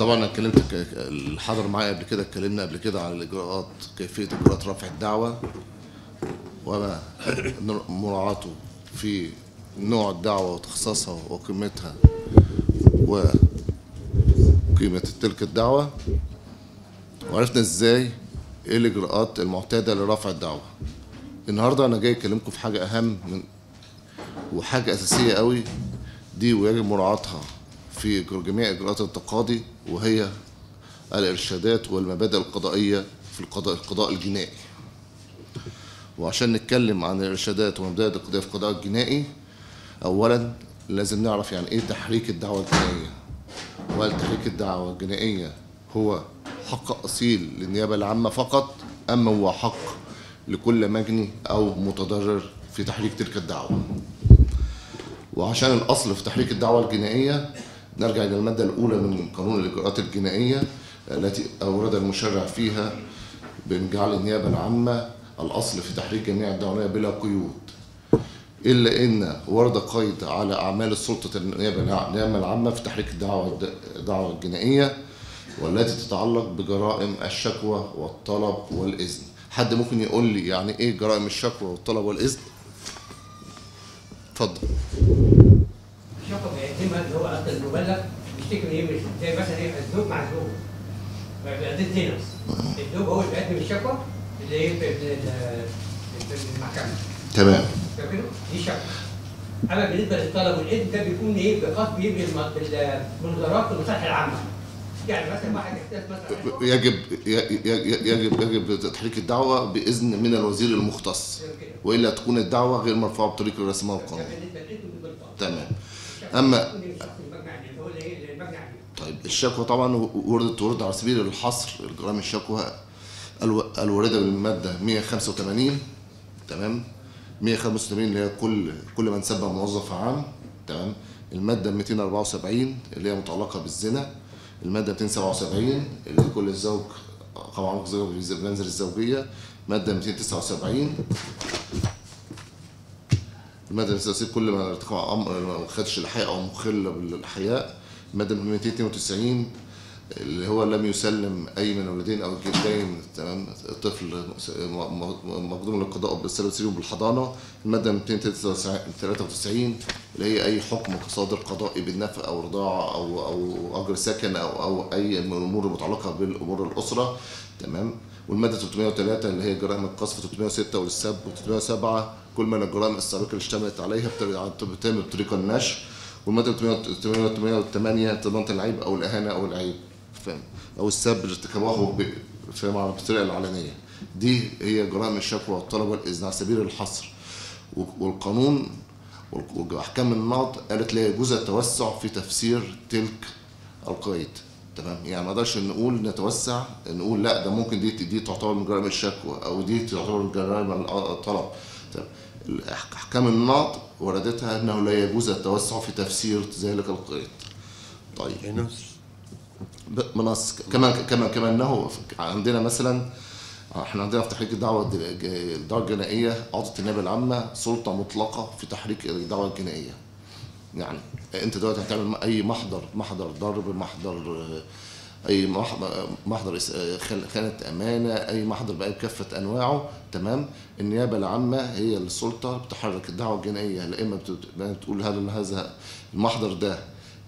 طبعا انا اللي حضر معايا قبل كده اتكلمنا قبل كده عن الاجراءات، كيفيه اجراءات رفع الدعوه وما مراعاته في نوع الدعوه وتخصصها وقيمتها وقيمه تلك الدعوه، وعرفنا ازاي ايه الاجراءات المعتاده لرفع الدعوه. النهارده انا جاي اكلمكم في حاجه اهم وحاجه اساسيه قوي دي، ويجب مراعاتها في جميع اجراءات التقاضي، وهي الارشادات والمبادئ القضائيه في القضاء الجنائي. وعشان نتكلم عن الارشادات والمبادئ القضائيه في القضاء الجنائي، اولا لازم نعرف يعني ايه تحريك الدعوه الجنائيه. وهل تحريك الدعوه الجنائيه هو حق اصيل للنيابه العامه فقط، ام هو حق لكل مجني او متضرر في تحريك تلك الدعوه؟ وعشان الاصل في تحريك الدعوه الجنائيه نرجع الى الماده الاولى من قانون الاجراءات الجنائيه التي اورد المشرع فيها بجعل النيابه العامه الاصل في تحريك جميع الدعوى بلا قيود، الا ان ورد قيد على اعمال السلطه النيابه العامه في تحريك الدعوه الجنائيه، والتي تتعلق بجرائم الشكوى والطلب والاذن. حد ممكن يقول لي يعني ايه جرائم الشكوى والطلب والاذن؟ اتفضل. الشكوى بيقدمها اللي هو اصل المبلغ بيشتكي من ايه؟ زي مثلا ايه، الزوج مع الزوج بيقدم تنس، الزوج هو اللي بيقدم الشكوى اللي هي في المحكمه. تمام. دي شكوى. اما بالنسبه للطلب والاذن ده بيكون ايه؟ بخاص بيه بالمنظرات والمصالح العامه. يعني مثلا واحد يحتاج مثلا يجب تحريك الدعوه باذن من الوزير المختص، والا تكون الدعوه غير مرفوعه بطريق الرسميه والقانون. تمام. اما طيب الشكوى طبعا ورد على سبيل الحصر الجرائم الشكوى الوارده بالماده 185. تمام. 185 اللي هي كل من سب موظف عام. تمام. الماده 274 اللي هي متعلقه بالزنا. الماده 277 اللي كل الزوج قام زوج في منزل الزوجيه. ماده 279 الماده 279 كل ما ارتكب امر ما خدش الحياء او مخل بالحياء. الماده 292 اللي هو لم يسلم اي من الولدين او الجدين. تمام. طفل مقدوم للقضاء بالسلسله بالحضانه. الماده 293 اللي هي اي حكم صادر قضائي بالنفقه او رضاعه او اجر سكن او اي من الامور المتعلقه بالامور الاسره. تمام. والماده 303 اللي هي جرائم القذف. 306 والسب. و307 كل من الجرائم السابقه اللي اشتملت عليها بتتم بطريقه النشر. والماده 808 ضمان العيب او الاهانه او العيب، فاهم، او السب ارتكابه بالطريقه العلنيه. دي هي جرائم الشكوى والطلب والاذن على سبيل الحصر. والقانون واحكام النقض قالت لا يجوز التوسع في تفسير تلك القيد. تمام. يعني ما نقدرش نتوسع نقول لا ده ممكن دي تعتبر من جرائم الشكوى او دي تعتبر من جرائم الطلب. احكام النقض وردتها انه لا يجوز التوسع في تفسير ذلك القيد. طيب منص كما انه عندنا مثلا احنا عندنا في تحريك الدعوه الجنائيه اعطت النيابه العامه سلطه مطلقه في تحريك الدعوه الجنائيه. يعني انت دلوقتي هتعمل اي محضر ضرب، اي محضر خيانه امانه، اي محضر باي بكافه انواعه. تمام. النيابه العامه هي السلطه بتحرك الدعوه الجنائيه، لا اما بتقول هذا المحضر ده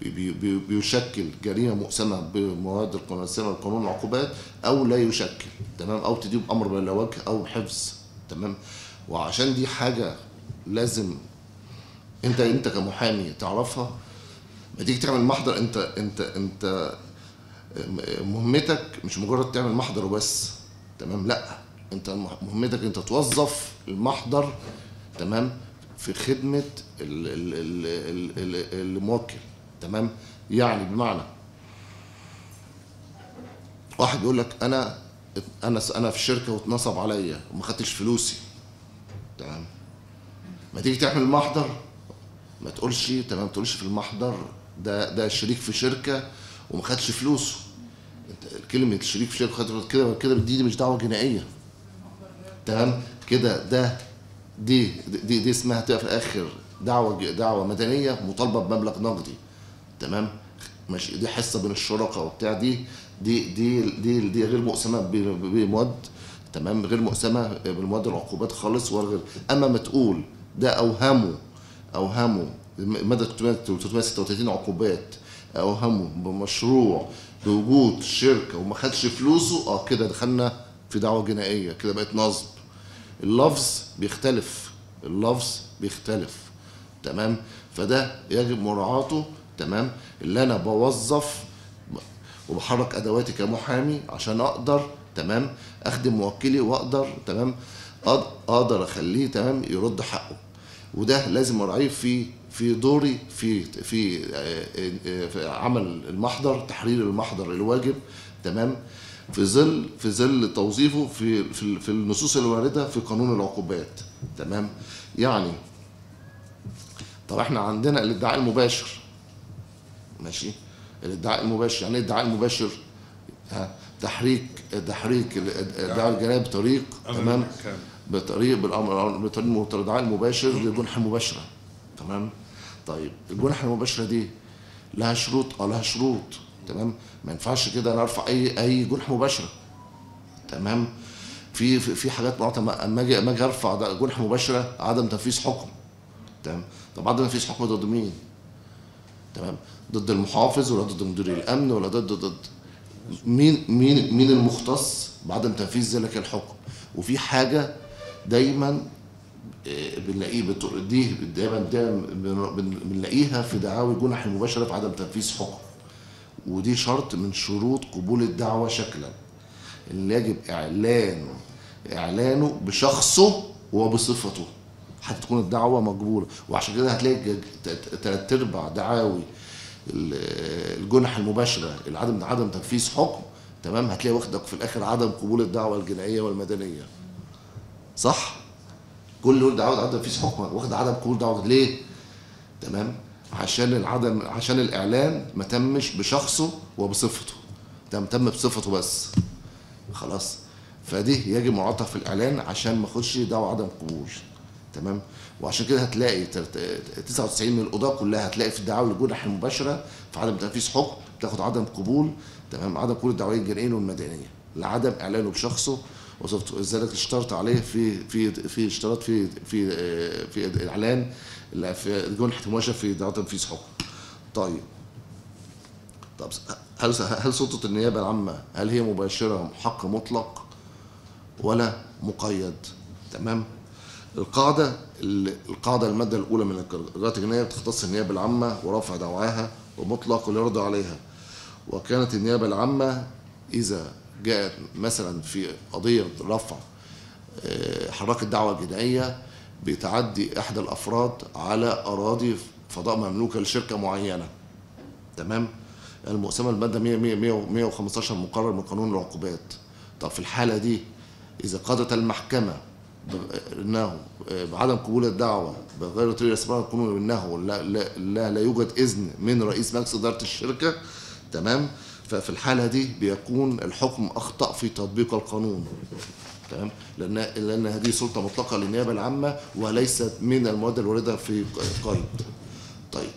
بيشكل جريمه مؤسمه بمواد القانون العقوبات او لا يشكل. تمام. او تديه بامر بلا وجه او بحفظ. تمام. وعشان دي حاجه لازم انت كمحامي تعرفها. ما تيجي تعمل محضر، انت مهمتك مش مجرد تعمل محضر وبس. تمام. لا، انت مهمتك انت توظف المحضر. تمام. في خدمه الموكل. تمام. يعني بمعنى واحد بيقول لك انا في الشركه واتنصب عليا وما خدتش فلوسي. تمام. ما تيجي تعمل محضر ما تقولش تمام، ما تقولش في المحضر ده شريك في شركه وما خدش فلوسه. كلمه شريك في شركه كده دي مش دعوه جنائيه. تمام. كده دي اسمها تبقى في الاخر دعوه مدنيه مطالبه بمبلغ نقدي. تمام. ماشي، دي حصه بين الشركاء وبتاع، دي غير مقسمه بمواد، تمام، غير مقسمه بالمواد العقوبات خالص ولا غير. اما ما تقول ده اوهموا ماده 336 عقوبات، اوهموا بمشروع بوجود شركه وما خدش فلوسه، كده دخلنا في دعوه جنائيه، كده بقت نصب. اللفظ بيختلف، تمام، فده يجب مراعاته، تمام. اللي انا بوظف وبحرك ادواتي كمحامي عشان اقدر، تمام، اخدم موكلي واقدر، تمام، اقدر اخليه، تمام، يرد حقه. وده لازم اراعيه في دوري في عمل المحضر، تحرير المحضر الواجب، تمام، في ظل توظيفه في النصوص الوارده في قانون العقوبات، تمام. يعني طب احنا عندنا الادعاء المباشر، ماشي. الادعاء المباشر يعني ايه الادعاء المباشر؟ تحريك الادعاء الجنائي بطريق، تمام، بطريق الادعاء المباشر للجنحه المباشره، تمام. طيب الجنحه المباشره دي لها شروط، لها شروط، تمام. ما ينفعش كده انا ارفع اي جنحه مباشره، تمام. في حاجات معينه، اما اجي ارفع جنحه مباشره عدم تنفيذ حكم، تمام. طب عدم تنفيذ حكم ضد مين؟ تمام، ضد المحافظ ولا ضد مدير الامن ولا ضد مين المختص بعدم تنفيذ ذلك الحكم؟ وفي حاجه دايما بنلاقيه دايما بنلاقيها في دعاوى الجنح المباشره في عدم تنفيذ حكم، ودي شرط من شروط قبول الدعوه شكلا، اللي يجب اعلانه بشخصه وبصفته حتى تكون الدعوه مقبوله. وعشان كده هتلاقي 3/4 دعاوي الجنح المباشره عدم تنفيذ حكم، تمام، هتلاقي واخدك في الاخر عدم قبول الدعوه الجنائيه والمدنيه، صح؟ كل دعوه عدم تنفيذ حكم واخد عدم قبول دعوه، ليه؟ تمام، عشان الاعلان ما تمش بشخصه وبصفته، تم بصفته بس، خلاص. فدي يجب مراعاتها في الاعلان عشان ما اخدش دعوه عدم قبول، تمام. وعشان كده هتلاقي 99 من القضاه كلها هتلاقي في الدعاوى الجنح المباشره في عدم تنفيذ حكم بتاخد عدم قبول، تمام، عدم قبول الدعويه الجنائيه والمدنيه لعدم اعلانه بشخصه وصفته. لذلك اشترط عليه في اشتراط في الاعلان في الجنح المباشر في دعوى تنفيذ حكم. طب هل سلطه النيابه العامه هل هي مباشره حق مطلق ولا مقيد؟ تمام. القاعده الماده الاولى من الاجراءات الجنائيه بتختص النيابه العامه ورفع دعواها ومطلق والرد عليها. وكانت النيابه العامه اذا جاءت مثلا في قضيه رفع حراك الدعوه الجنائيه بتعدي احدى الافراد على اراضي فضاء مملوكه لشركه معينه، تمام، المقسمه الماده 115 مقرر من قانون العقوبات. طب في الحاله دي اذا قضت المحكمه انه بعدم قبول الدعوه بغير طريق الاستمرار القانوني انه لا يوجد اذن من رئيس مجلس اداره الشركه، تمام، ففي الحاله دي بيكون الحكم اخطا في تطبيق القانون، تمام، لان هذه سلطه مطلقه للنيابه العامه وليست من المواد الوارده في قيد. طيب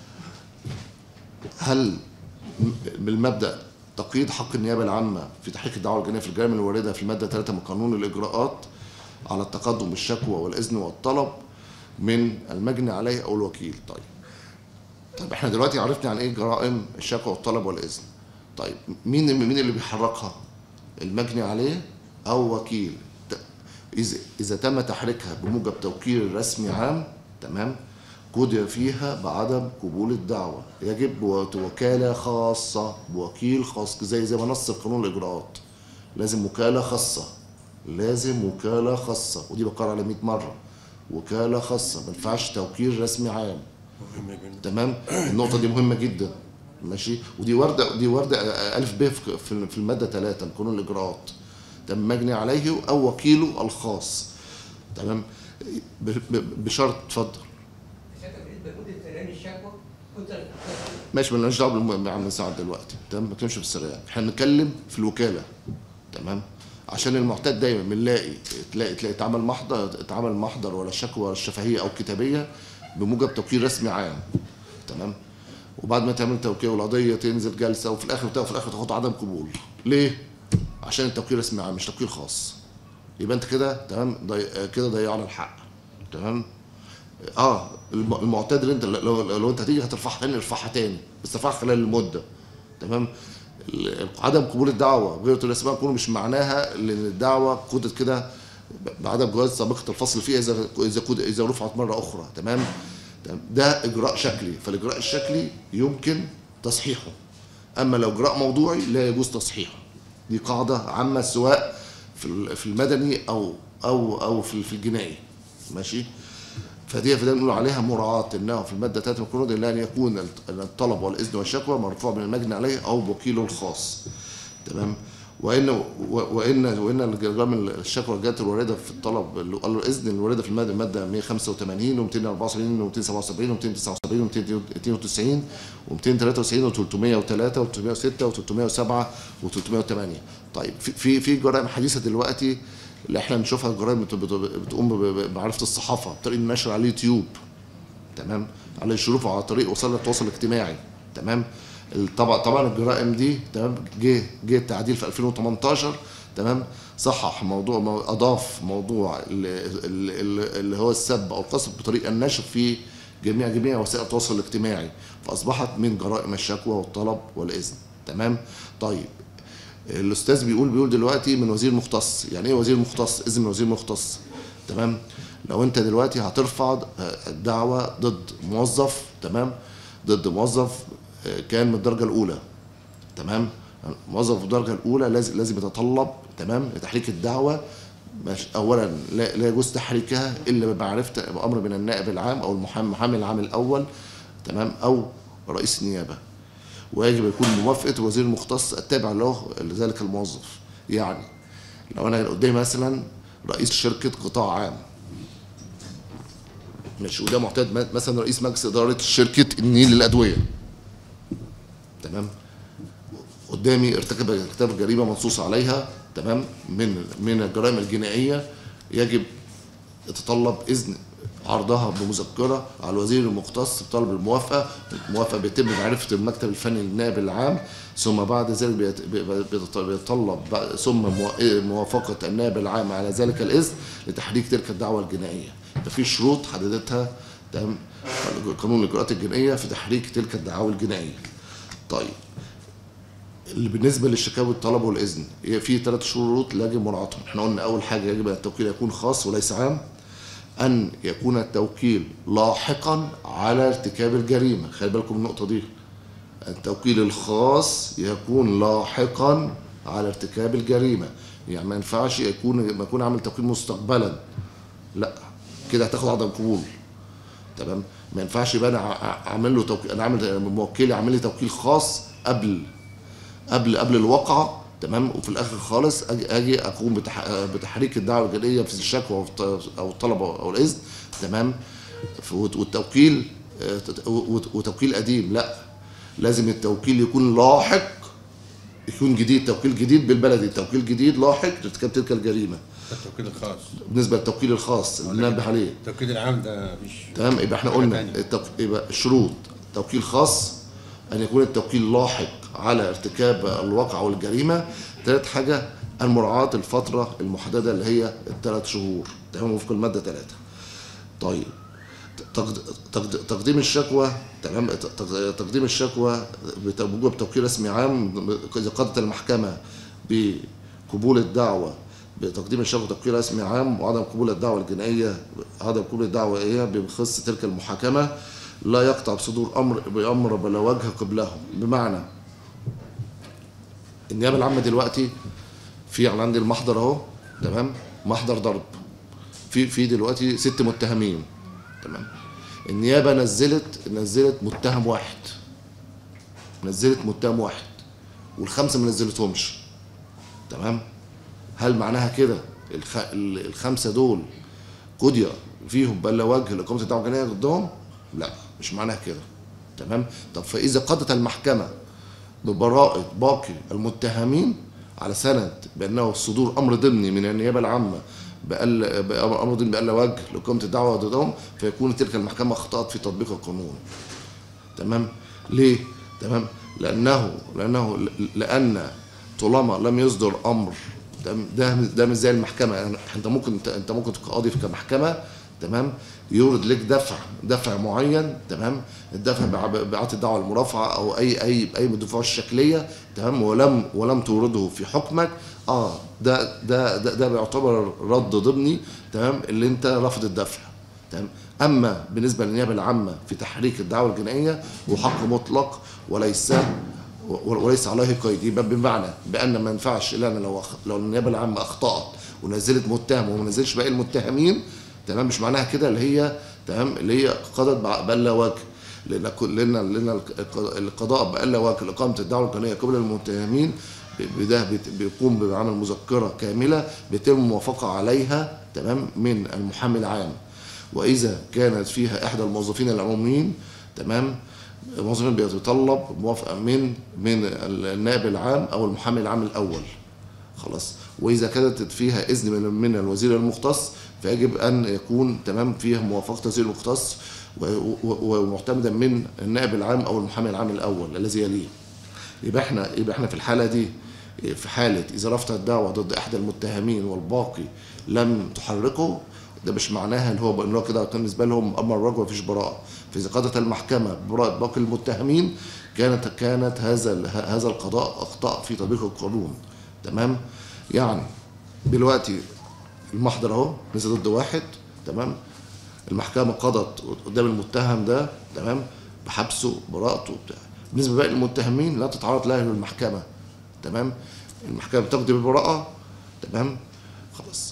هل بالمبدا تقييد حق النيابه العامه في تحقيق الدعوه الجنائيه في الجرائم الوارده في الماده 3 من قانون الاجراءات على التقدم بالشكوى والاذن والطلب من المجني عليه او الوكيل؟ طيب احنا دلوقتي عرفنا عن ايه جرائم الشكوى والطلب والاذن. طيب مين اللي بيحركها؟ المجني عليه او وكيل. اذا تم تحريكها بموجب توكيل رسمي عام، تمام، قضي فيها بعدم قبول الدعوه، يجب وكاله خاصه بوكيل خاص زي ما نص قانون الاجراءات. لازم وكاله خاصه، ودي بقرر على 100 مره، وكاله خاصه، ما ينفعش توكيل رسمي عام، تمام. النقطه دي مهمه جدا، ماشي. ودي ورده الف ب في الماده 3 من قانون الاجراءات، تم مجني عليه او وكيله الخاص، تمام، بشرط. اتفضل. ماشي، مالناش دعوه بالعمل ساعه دلوقتي، تمام، ما بنتكلمش في السريان، احنا بنتكلم في الوكاله، تمام. عشان المعتاد دايما بنلاقي تلاقي اتعمل محضر ولا شكوى ولا شفهيه او كتابيه بموجب توكيل رسمي عام، تمام. وبعد ما تعمل توكيل والقضيه تنزل جلسه وفي الاخر تاخد عدم قبول. ليه؟ عشان التوكيل رسمي عام مش توكيل خاص. يبقى انت كده تمام كده ضيعنا الحق. تمام. المعتاد اللي انت لو انت هتيجي هترفعها تاني ارفعها تاني، بس ارفعها خلال المده. تمام. عدم قبول الدعوه غير الرسميه يكون مش معناها ان الدعوه قودت كده بعدم جواز سابقه الفصل فيها اذا رفعت مره اخرى. تمام. ده اجراء شكلي، فالاجراء الشكلي يمكن تصحيحه، اما لو اجراء موضوعي لا يجوز تصحيحه. دي قاعده عامه سواء في المدني او في الجنائي. ماشي. فدي بنقول عليها مراعاه انه في الماده 3 من القانون الا ان يكون الطلب والاذن والشكوى مرفوع من المجني عليه او بوكيله الخاص. تمام. وان الجرائم الشكوى الجات الوارده في الطلب الاذن الوارده في الماده 185 و274 و277 و279 و292 و293 و303 و306 و307 و308. طيب في جرائم حديثه دلوقتي اللي احنا نشوفها، الجرائم بتقوم بمعرفه الصحافه بطريق النشر على اليوتيوب. تمام. على الشروف وعلى طريق وسائل التواصل الاجتماعي. تمام. طبعا الجرائم دي تمام جه التعديل في 2018. تمام. صحح موضوع، اضاف موضوع اللي هو السب او القصف بطريق النشر في جميع وسائل التواصل الاجتماعي، فاصبحت من جرائم الشكوى والطلب والاذن. تمام. طيب الاستاذ بيقول دلوقتي من وزير مختص. يعني ايه وزير مختص؟ اذن من وزير مختص. تمام. لو انت دلوقتي هترفع دعوه ضد موظف، تمام، ضد موظف كان من الدرجه الاولى. تمام. موظف الدرجه الاولى لازم يتطلب تمام لتحريك الدعوه. اولا لا يجوز تحريكها الا بمعرفه بامر من النائب العام او المحامي العام الاول. تمام. او رئيس النيابه، ويجب يكون موافقه وزير المختص التابع له لذلك الموظف. يعني لو انا قدامي مثلا رئيس شركه قطاع عام، ماشي، وده معتاد مثلا رئيس مجلس اداره شركه النيل للادويه. تمام. قدامي ارتكب جريمه منصوص عليها تمام من الجرائم الجنائيه، يجب يتطلب اذن عرضها بمذكره على الوزير المختص بطلب الموافقه بيتم معرفه المكتب الفني للنائب العام، ثم بعد ذلك بيتطلب ثم موافقه النائب العام على ذلك الاذن لتحريك تلك الدعوه الجنائيه. ففي شروط حددتها تمام قانون الاجراءات الجنائيه في تحريك تلك الدعاوى الجنائيه. طيب اللي بالنسبه للشكاوى الطلب والاذن هي في 3 شروط يجب مراعاتهم. احنا قلنا اول حاجه يجب ان التوكيل يكون خاص وليس عام، ان يكون التوكيل لاحقا على ارتكاب الجريمه. خلي بالكم من النقطه دي، التوكيل الخاص يكون لاحقا على ارتكاب الجريمه. يعني ما ينفعش يكون عامل توكيل مستقبلا، لا كده هتاخد عدم قبول. تمام. ما ينفعش يبقى انا عامل له توكيل، انا عامل موكلي عامل لي توكيل خاص قبل الواقعه. تمام. وفي الاخر خالص اجي اقوم بتحريك الدعوه الجنائيه في الشكوى او الطلب او الاذن. تمام. وتوكيل قديم، لا، لازم التوكيل يكون لاحق، يكون جديد، توكيل جديد بالبلدي، توكيل جديد لاحق لارتكاب تلك الجريمه. التوكيل الخاص بالنسبه للتوكيل الخاص اللي ننبه عليه. التوكيل العام ده مفيش. تمام. يبقى احنا قلنا يبقى الشروط: توكيل خاص، ان يكون التوكيل لاحق على ارتكاب الواقعه والجريمه. ثالث حاجه المراعاه الفتره المحدده اللي هي ال3 شهور. تمام. وفق الماده 3. طيب تقديم الشكوى. تمام. تقديم الشكوى بوجوب توكيل رسمي عام اذا قضت المحكمه بقبول الدعوه بتقديم الشكوى توكيل رسمي عام، وعدم قبول الدعوه الجنائيه عدم قبول الدعوه بخص تلك المحاكمه لا يقطع بصدور بامر بلا وجه قبله. بمعنى النيابه العامه دلوقتي في عندي المحضر اهو، تمام، محضر ضرب في دلوقتي 6 متهمين. تمام. النيابه نزلت متهم واحد، وال5 ما نزلتهمش. تمام. هل معناها كده ال5 دول قضي فيهم بلا وجه لاقامه الدعوه الجنائيه ضدهم؟ لا، مش معناها كده. تمام. طب فاذا قضت المحكمه ببراءه باقي المتهمين على سند بانه صدور امر ضمني من النيابه العامه امر ضمني بألا وجه لاقامه الدعوه ضدهم، فيكون تلك المحكمه اخطات في تطبيق القانون. تمام. ليه؟ تمام؟ لأن طالما لم يصدر أمر، ده مش زي المحكمة. يعني أنت ممكن كقاضي في كمحكمة، تمام، يورد لك دفع معين، تمام، الدفع بإعادة الدعوة المرافعة أو أي من الدفوع الشكلية، تمام، ولم تورده في حكمك، ده بيعتبر رد ضمني، تمام، اللي أنت رافض الدفع، تمام. أما بالنسبة للنيابة العامة في تحريك الدعوة الجنائية هو حق مطلق وليس عليه قيد. يبقى بمعنى بأن ما ينفعش إلا أنا لو النيابة العامة أخطأت ونزلت متهم وما نزلش باقي المتهمين، تمام، مش معناها كده اللي هي قضت بألا وجه، لأن القضاء بألا وجه لإقامة الدعوة الجنائية قبل المتهمين ده بيقوم بعمل مذكرة كاملة بيتم الموافقة عليها، تمام، من المحامي العام. وإذا كانت فيها إحدى الموظفين العموميين، تمام، الموظفين بيتطلب موافقة من النائب العام أو المحامي العام الأول، خلاص. وإذا كانت فيها إذن من الوزير المختص فيجب أن يكون، تمام، فيها موافقة الوزير المختص ومعتمدا من النائب العام أو المحامي العام الأول الذي يليه. يبقى احنا في الحالة دي، في حالة إذا رفضت الدعوة ضد إحدى المتهمين والباقي لم تحركه، ده مش معناها ان هو كده كان بالنسبه لهم امر الرجل مفيش براءه. فاذا قضت المحكمه ببراءه باقي المتهمين كانت هذا القضاء اخطاء في تطبيق القانون، تمام. يعني دلوقتي المحضر اهو نزل ضد واحد، تمام، المحكمه قضت قدام المتهم ده، تمام، بحبسه براءته وبتاع. بالنسبه لباقي المتهمين لا تتعرض لها المحكمه، تمام، المحكمه بتقضي بالبراءه، تمام، خلاص.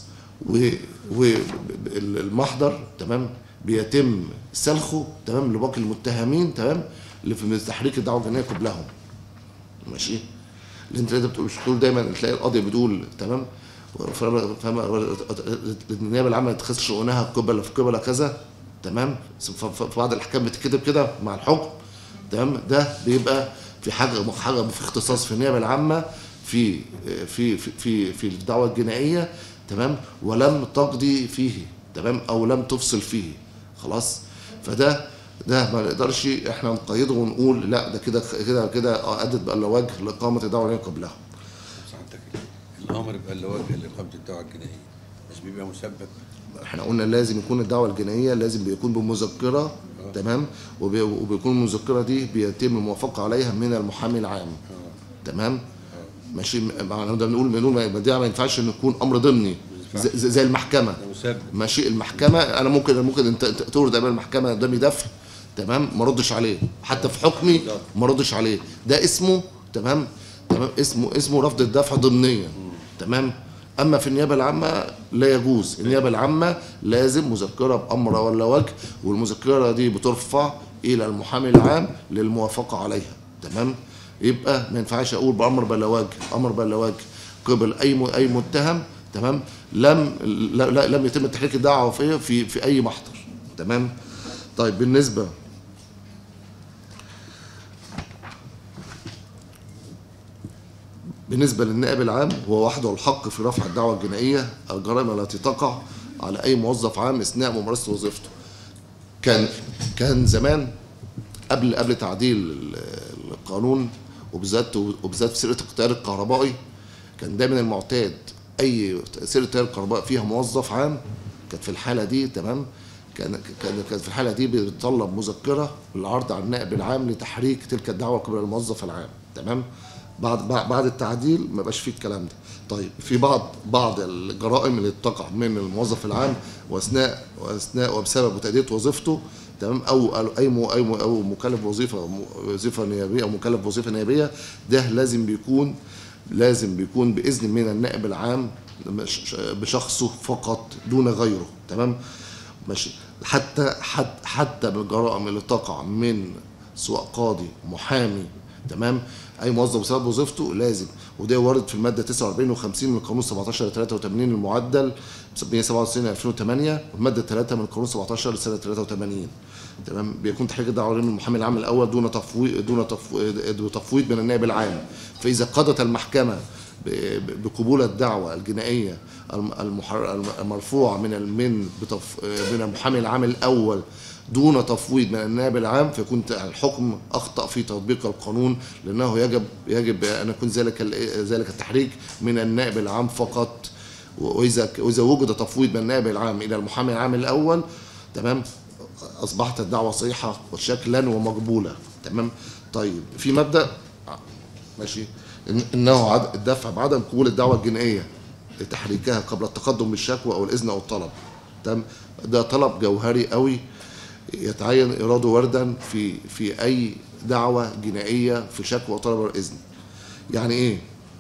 والمحضر، تمام، بيتم سلخه، تمام، لباقي المتهمين، تمام، اللي في تحريك الدعوه الجنائيه قبلهم، ماشي. اللي انت بتقول دايما تلاقي القاضي بتقول، تمام، النيابه العامه تتخذ شؤونها قبل كذا، تمام، في بعض الاحكام بتتكتب كده مع الحكم، تمام. ده بيبقى في حاجه في اختصاص في النيابه العامه في في في في الدعوه الجنائيه، تمام، ولم تقضي فيه، تمام، او لم تفصل فيه، خلاص. فده ما نقدرش احنا نقيده ونقول لا ده كده ادت بألا وجه لاقامه الدعوه الجنائيه قبلها. الامر بألا وجه لاقامه الدعوه الجنائيه مش بيبقى مسبب. احنا قلنا لازم يكون الدعوه الجنائيه لازم بيكون بمذكره، تمام، وبيكون المذكره دي بيتم الموافقه عليها من المحامي العام، تمام، ماشي. ده بنقول دي ما ينفعش ان يكون امر ضمني زي المحكمه، ماشي. المحكمه انا ممكن انت تورد امام المحكمه قدامي دفع، تمام، ما ردش عليه، حتى في حكمي ما ردش عليه، ده اسمه، تمام، اسمه رفض الدفع ضمنيا، تمام. اما في النيابه العامه لا يجوز. النيابه العامه لازم مذكره بامر ولا وجه، والمذكره دي بترفع الى المحامي العام للموافقه عليها، تمام. يبقى ما ينفعش اقول بامر بلا وجه قبل اي متهم، تمام، لم يتم تحريك الدعوه في اي محضر، تمام. طيب بالنسبه للنائب العام هو وحده الحق في رفع الدعوه الجنائيه الجرائم التي تقع على اي موظف عام اثناء ممارسه وظيفته. كان زمان قبل تعديل القانون وبالذات في سيره التيار الكهربائي، كان دايما المعتاد اي سيره التيار الكهربائي فيها موظف عام، كانت في الحاله دي، تمام، كانت في الحاله دي بيتطلب مذكره للعرض على النائب العام لتحريك تلك الدعوه قبل الموظف العام، تمام. بعد التعديل ما بقاش فيه الكلام ده. طيب في بعض الجرائم اللي تقع من الموظف العام واثناء وبسبب تأدية وظيفته، تمام، او مكلف وظيفه نيابيه او مكلف وظيفه نيابيه، ده لازم بيكون باذن من النائب العام بشخصه فقط دون غيره، تمام، ماشي. حتى بالجرائم اللي تقع من سواء قاضي محامي، تمام، اي موظف بسبب وظيفته لازم، وده وارد في الماده 49 و50 من القانون 17 83 المعدل 197/2008 والماده 3 من القانون 17 سنه 83، تمام. بيكون تحريك الدعوه من المحامي العام الاول دون تفويض من النائب العام. فاذا قضت المحكمه بقبول الدعوة الجنائية المرفوعة من المحامي العام الأول دون تفويض من النائب العام، فيكون الحكم أخطأ في تطبيق القانون، لأنه يجب أن يكون ذلك التحريك من النائب العام فقط. وإذا وجد تفويض من النائب العام إلى المحامي العام الأول، تمام، أصبحت الدعوة صحيحة شكلا ومقبولة. تمام. طيب في مبدأ ماشي إنه الدفع بعدم قبول الدعوة الجنائية لتحريكها قبل التقدم بالشكوى أو الإذن أو الطلب. تمام. ده طلب جوهري قوي يتعين إيراده وردا في أي دعوة جنائية في شكوى وطلب الإذن. يعني إيه؟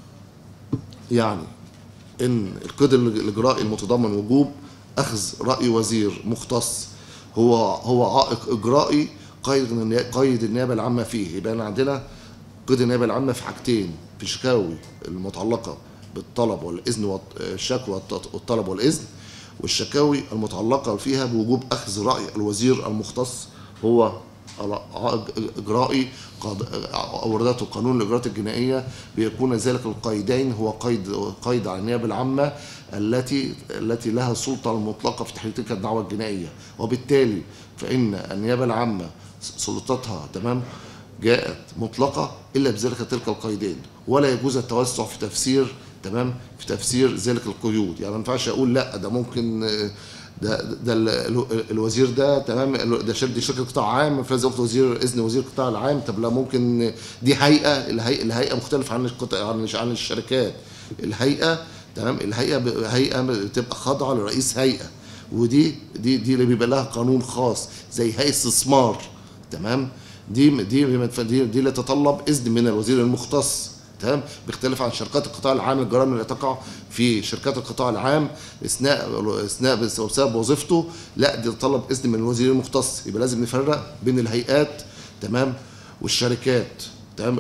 يعني إن القيد الإجرائي المتضمن وجوب أخذ رأي وزير مختص هو عائق إجرائي قيد النيابة العامة فيه. يبقى عندنا قيد النيابة العامة في حاجتين: في الشكاوي المتعلقة بالطلب والإذن والشكوى والطلب والإذن، والشكاوي المتعلقة فيها بوجوب أخذ رأي الوزير المختص هو عائق إجرائي أوردته القانون الإجراءات الجنائية، بيكون ذلك القيدين هو قيد على النيابة العامة التي لها السلطة المطلقة في تحرير تلك الدعوة الجنائية. وبالتالي فإن النيابة العامة سلطتها تمام جاءت مطلقة إلا بذلك تلك القيدين، ولا يجوز التوسع في تفسير تمام في تفسير ذلك القيود. يعني ما ينفعش اقول لا ده ممكن ده الوزير ده تمام ده شركه قطاع عام فلازم وزير اذن وزير القطاع العام. طب لا، ممكن دي الهيئه مختلفه عن الشركات. الهيئه تمام هيئه بتبقى خاضعه لرئيس هيئه، ودي اللي بيبقى لها قانون خاص زي هيئه استثمار. تمام. دي اللي تتطلب اذن من الوزير المختص. تمام. بيختلف عن شركات القطاع العام. الجرائم اللي تقع في شركات القطاع العام اثناء بسبب وظيفته، لا دي تتطلب اذن من الوزير المختص. يبقى لازم نفرق بين الهيئات تمام والشركات تمام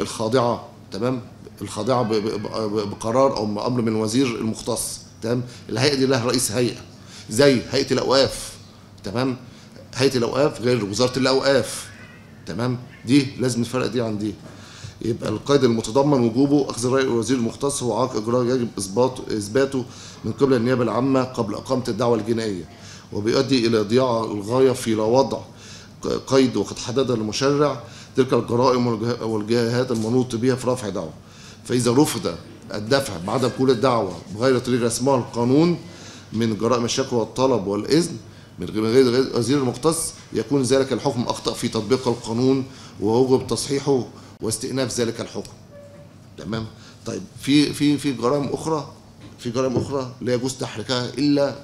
الخاضعه بقرار او امر من الوزير المختص. تمام. الهيئه دي لها رئيس هيئه زي هيئه الاوقاف. تمام. هيئه الاوقاف غير وزاره الاوقاف. تمام. دي لازم نفرق دي عن دي. يبقى القيد المتضمن وجوبه اخذ راي الوزير المختص هو عائق اجراء يجب اثباته من قبل النيابه العامه قبل اقامه الدعوه الجنائيه، وبيؤدي الى ضياع الغايه في وضع قيد وقد حدد المشرع تلك الجرائم والجهات المنوط بها في رفع دعوه. فاذا رفض الدفع بعدم قبول الدعوه بغير طريق رسمها القانون من جرائم الشكوى والطلب والاذن من غير الوزير المختص، يكون ذلك الحكم اخطا في تطبيق القانون ووجب تصحيحه واستئناف ذلك الحكم. تمام. طيب في جرائم اخرى لا يجوز تحريكها الا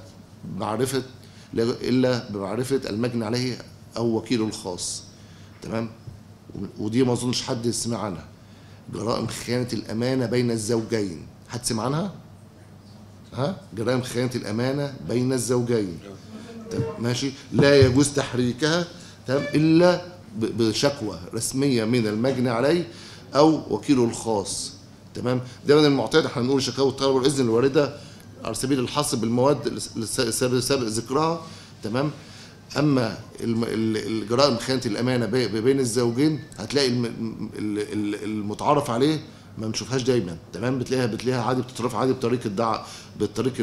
بمعرفه المجني عليه او وكيله الخاص. تمام. ودي ما اظنش حد سمع عنها. جرائم خيانه الامانه بين الزوجين، حد سمع عنها؟ جرائم خيانه الامانه بين الزوجين. ماشي. لا يجوز تحريكها تمام الا بشكوى رسميه من المجني عليه او وكيله الخاص. تمام. ده من المعتاد احنا بنقول شكاوى الطلب والاذن الوارده على سبيل الحصر بالمواد اللي سابق ذكرها. تمام. اما الجرائم خيانه الامانه بين الزوجين هتلاقي المتعارف عليه ما بنشوفهاش دايما. تمام. بتلاقيها عادي بتتصرف عادي بالطريق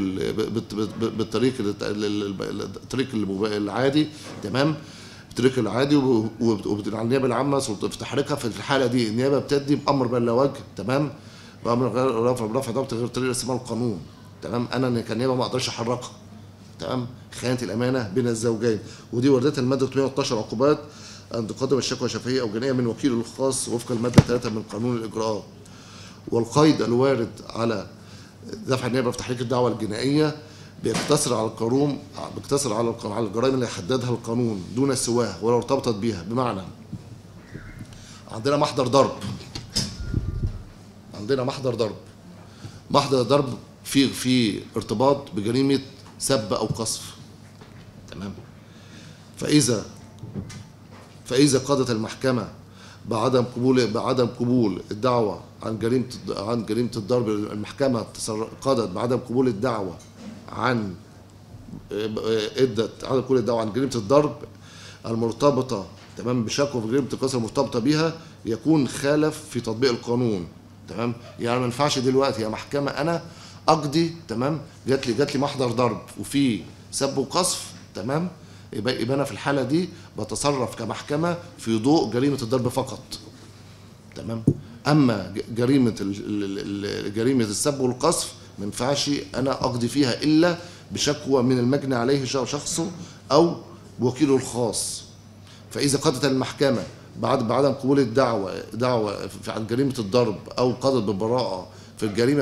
العادي. تمام. الطريق العادي وبتبقى النيابه العامه في تحريكها. في الحاله دي النيابه بتدي بامر بلا وجه. تمام. بامر رفع ضبط غير طريق رسمها القانون. تمام. انا كنيابه ما اقدرش احركها. تمام. خيانه الامانه بين الزوجين، ودي وردتها الماده 113 عقوبات ان تقدم الشكوى شفهيه او جنائيه من وكيله الخاص وفق الماده 3 من قانون الاجراءات. والقيد الوارد على دفع النيابه في تحريك الدعوه الجنائيه بيقتصر على الجرائم اللي حددها القانون دون سواه ولو ارتبطت بها. بمعنى عندنا محضر ضرب في ارتباط بجريمه سب او قذف. تمام. فاذا قضت المحكمه بعدم قبول الدعوه عن جريمه الضرب، المحكمه قضت بعدم قبول الدعوه عن عدم قبول الدعوه عن جريمه الضرب المرتبطه تمام بشكوى في جريمه القتل المرتبطه بها، يكون خالف في تطبيق القانون. تمام. يعني ما ينفعش دلوقتي يا محكمه انا اقضي، تمام، جات لي محضر ضرب وفي سب وقذف، تمام، يبقى انا في الحاله دي بتصرف كمحكمه في ضوء جريمه الضرب فقط، تمام. اما جريمه السب والقذف ما ينفعش انا اقضي فيها الا بشكوى من المجني عليه شخصه او بوكيله الخاص. فاذا قضت المحكمه بعدم قبول دعوه عن جريمه الضرب او قضت ببراءه في الجريمه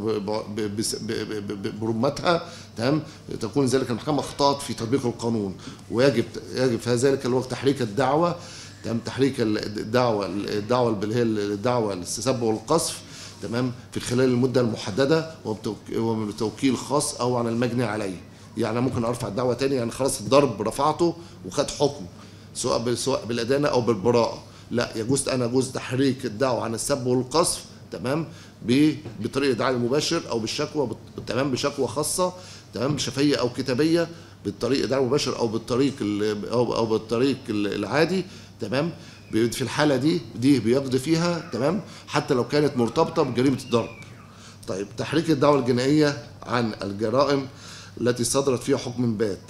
برمتها، تمام، تكون ذلك المحكمه اخطات في تطبيق القانون، ويجب في ذلك الوقت تحريك الدعوه، تمام، تحريك الدعوه اللي هي الدعوه للسب والقذف، تمام، في خلال المده المحدده وبتوكيل خاص او عن المجني عليه. يعني ممكن ارفع الدعوه تاني، يعني خلاص الضرب رفعته وخد حكم سواء بالادانه او بالبراءه، لا يجوز تحريك الدعوه عن السب والقذف، تمام، بطريقه الادعاء المباشر او بالشكوى، تمام، بشكوى خاصه، تمام، شفهيه او كتابيه، بالطريق الادعاء المباشر او بالطريق العادي، تمام. في الحاله دي بيقضي فيها، تمام، حتى لو كانت مرتبطه بجريمه الضرب. طيب تحريك الدعوه الجنائيه عن الجرائم التي صدرت فيها حكم بات.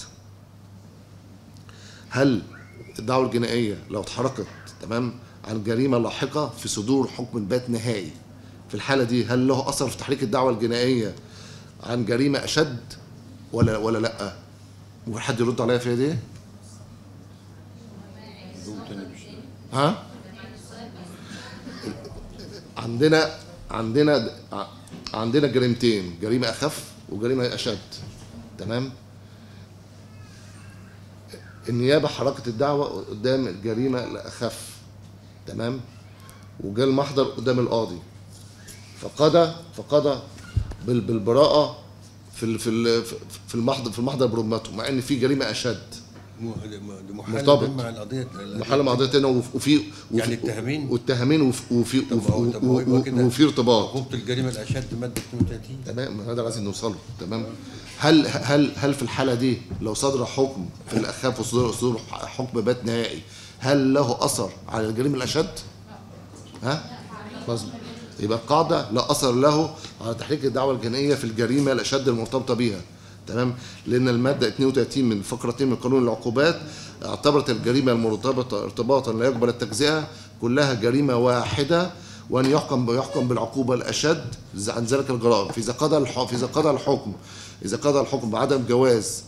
هل الدعوه الجنائيه لو اتحركت، تمام، عن جريمه لاحقه في صدور حكم بات نهائي، في الحاله دي هل له اثر في تحريك الدعوه الجنائيه عن جريمه اشد ولا لا؟ وحد يرد عليا في دي؟ ها؟ عندنا جريمتين، جريمه اخف وجريمه اشد، تمام. النيابه حركت الدعوه قدام الجريمه الاخف، تمام، وجاء المحضر قدام القاضي فقضى بالبراءه في المحضر برمته، مع ان في جريمه اشد مرتبط مع القضيه، محل مع قضيه تانية، وفي يعني والتهمين وفي ارتباط. عقوبه الجريمه الاشد ماده 32، تمام، هذا اللي عايزين نوصله، تمام. هل في الحاله دي لو صدر حكم في الاخف وصدور حكم بات نهائي، هل له اثر على الجريمه الاشد؟ ها؟ مظبوط. يبقى القاعده لا اثر له على تحريك الدعوه الجنائيه في الجريمه الاشد المرتبطه بها، تمام، لان الماده 32 من فقره 2 من قانون العقوبات اعتبرت الجريمه المرتبطه ارتباطا لا يقبل التجزئه كلها جريمه واحده، وان يحكم بالعقوبه الاشد عن ذلك الجرائم. اذا قضى الحكم بعدم جواز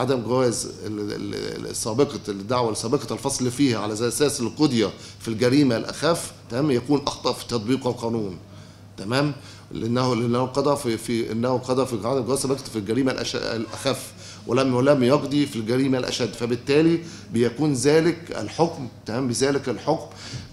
سابقه الدعوه لسابقه الفصل فيها على اساس القضيه في الجريمه الاخف، تمام، يكون اخطا في تطبيق القانون، تمام، لانه قضى في عدم جواز سابقه في الجريمه الاخف ولم يقضي في الجريمه الاشد، فبالتالي بيكون ذلك الحكم، تمام، بذلك الحكم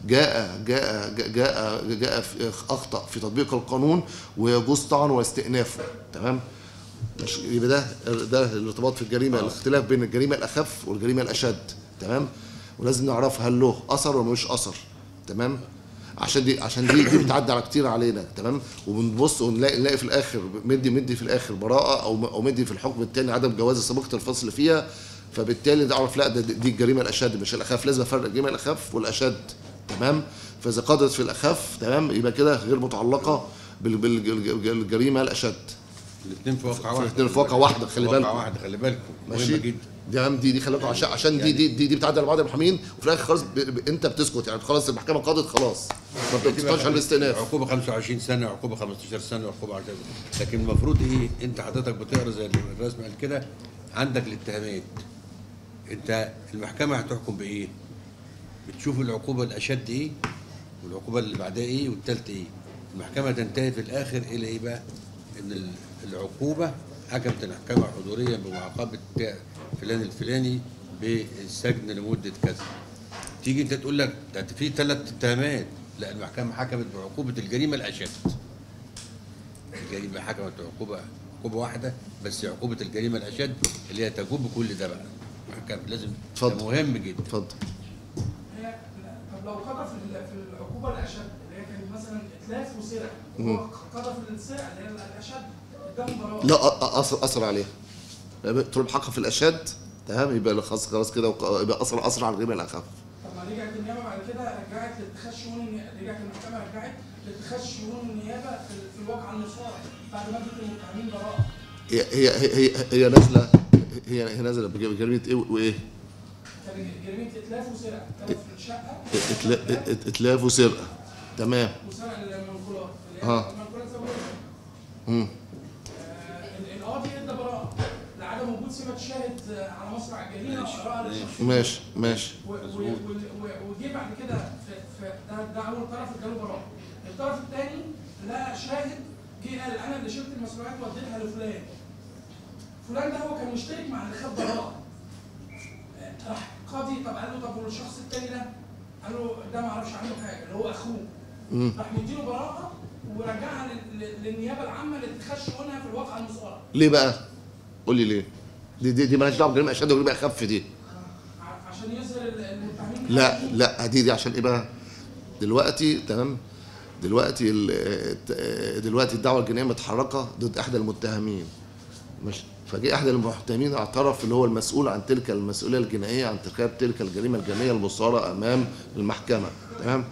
جاء اخطا في تطبيق القانون ويجوز طعنه واستئنافه، تمام. يبقى ده الارتباط في الجريمه، الاختلاف بين الجريمه الاخف والجريمه الاشد، تمام، ولازم نعرف هل له اثر ولا ملوش اثر، تمام، عشان دي بتعدي على كتير علينا، تمام، وبنبص ونلاقي في الاخر مدي في الاخر براءه او مدي في الحكم الثاني عدم جواز سابقه الفصل فيها، فبالتالي نعرف لا دي الجريمه الاشد مش الاخف، لازم افرق الجريمه الاخف والاشد، تمام. فاذا قضت في الاخف، تمام، يبقى كده غير متعلقه بالجريمه الاشد. الاثنين في واقعه واحده، الاثنين في واقعه واحده، خلي بالكم، واقعه واحده، خلي بالكم، ماشي جدا. دي خلي بالكم عشان دي بتعدي على بعض المحامين، وفي الاخر خلاص انت بتسكت، يعني خلاص المحكمه قضت خلاص ما بتفتحش على الاستئناف. عقوبه 25 سنه، عقوبه 15 سنه، عقوبه 10 سنه، لكن المفروض ايه؟ انت حضرتك بتقرا زي الرسم قال كده، عندك الاتهامات، انت المحكمه هتحكم بايه؟ بتشوف العقوبه الاشد ايه، والعقوبه اللي بعدها ايه، والثالثه ايه. المحكمه تنتهي في الاخر الى ايه بقى؟ ان العقوبه حكمت المحكمه حضوريا بمعاقبه فلان الفلاني بالسجن لمده كذا. تيجي انت تقول لك ده في 3 اتهامات، لا المحكمه حكمت بعقوبه الجريمه الاشد. الجريمه حكمت بعقوبه واحده بس، عقوبه الجريمه الاشد اللي هي تجوب كل ده بقى. المحكمه لازم، ده مهم جدا. اتفضل. طب لو قضى في العقوبه الاشد اللي هي كانت مثلا اتلاف وسرقه، هو قضى في السرقه اللي هي الاشد قدام براءه، لا اثر عليها، طول حقها في الاشد، تمام، يبقى خلاص كده يبقى اثر على الجريمه الاخف. طب ما رجعت النيابه بعد كده رجعت لاتخاذ شؤون، رجعت المحكمه رجعت لاتخاذ شؤون النيابه في الواقع المصارع بعد ما ادت المتهمين براءه. هي نازله بجريمه ايه وايه؟ كان جريمه اتلاف وسرقه، اتلاف الشقه اتلاف وسرقه، تمام، وسرقه المنقولات اللي هي اه المنقولات زوجيه. القاضي ادى براءه لعدم وجود سمه شاهد على مسرح الجريمه وراء للشخص. ماشي وجه بعد كده ده اول طرف اداله براءه. الطرف الثاني لقى شاهد جه قال انا اللي شلت المسؤوليات وديتها لفلان. فلان ده هو كان مشترك مع اللي خد براءه. راح قاضي طب قال له طب والشخص الثاني ده؟ قال له ده ما اعرفش عنه حاجه اللي هو اخوه. راح مديله براءه ورجعها للنيابه العامه لاتخاذ شؤونها في الواقع المصارع. ليه بقى؟ قول لي ليه؟ دي مالهاش دعوه بجريمه اشد وجريمه اخف دي. عشان يظهر المتهمين. لا دي عشان ايه بقى؟ دلوقتي تمام؟ دلوقتي الدعوه الجنائيه متحركه ضد احد المتهمين. مش فجاء احد المتهمين اعترف اللي هو المسؤول عن تلك المسؤوليه الجنائيه عن ارتكاب تلك الجريمه الجنائيه المصارعه امام المحكمه، تمام؟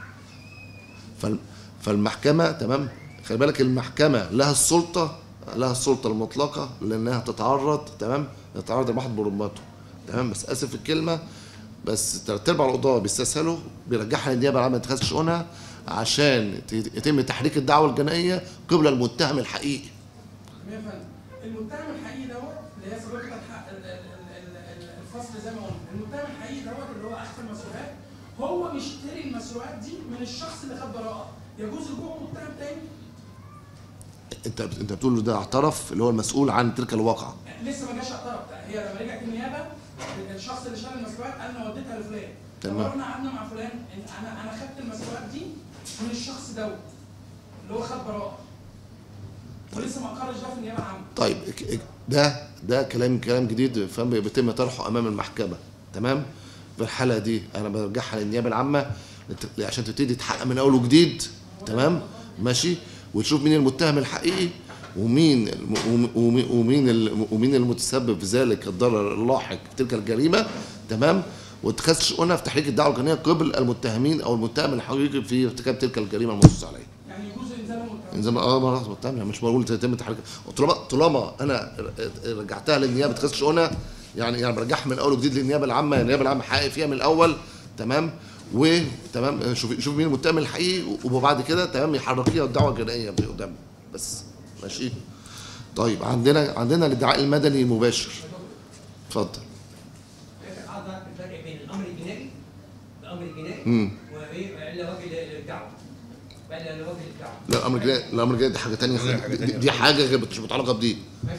فالمحكمه تمام؟ خلي بالك المحكمه لها السلطه المطلقه لانها تتعرض لمحض برمته، تمام؟ بس اسف الكلمه، بس ثلاث ارباع القضاه بيستسهلوا بيرجعها للنيابه العامه لاتخاذ شؤونها عشان يتم تحريك الدعوه الجنائيه قبل المتهم الحقيقي. المتهم الحقيقي دوت اللي هي سابقه الفصل زي ما قلنا، المتهم الحقيقي دوت اللي هو اخذ المسؤوليات هو بيشتري المسؤوليات دي من الشخص اللي خد براءه، يجوز رجوع متهم تاني؟ انت بتقول له ده اعترف اللي هو المسؤول عن تلك الواقعه. لسه ما جاش اعترف، هي لما رجعت النيابه الشخص اللي شال المسؤوليات قال انا وديتها لفلان. تمام. رحنا قعدنا مع فلان انا خدت المسؤوليات دي من الشخص دوت اللي هو خد براءه. ولسه ما اقرش ده في النيابه العامه. طيب ده كلام جديد فاهم بيتم طرحه امام المحكمه، تمام؟ في الحاله دي انا برجعها للنيابه العامه عشان تبتدي تحقق من اول وجديد، تمام؟ ماشي؟ وتشوف مين المتهم الحقيقي ومين المتسبب في ذلك الضرر اللاحق في تلك الجريمه، تمام؟ واتخاذ شؤونها في تحريك الدعوه الجنائيه قبل المتهمين او المتهم الحقيقي في ارتكاب تلك الجريمه المنصوص عليها. يعني يجوز انزال المتهم. انزال مرات متهم، مش بقول تتم تحريك طالما انا رجعتها للنيابه اتخاذ شؤونها، يعني برجعها من اول وجديد للنيابه العامه، النيابه العامه حقق فيها من الاول، تمام؟ وتمام شوف مين المتهم الحقيقي وبعد كده تمام يحركيها الدعوه الجنائيه قدام بس. ماشي؟ طيب عندنا الادعاء المدني المباشر. اتفضل. حضرتك الفرق بين الامر الجنائي والا وجه الدعوه. لا الامر الجنائي دي حاجه ثانيه، دي حاجه مش متعلقه بدي.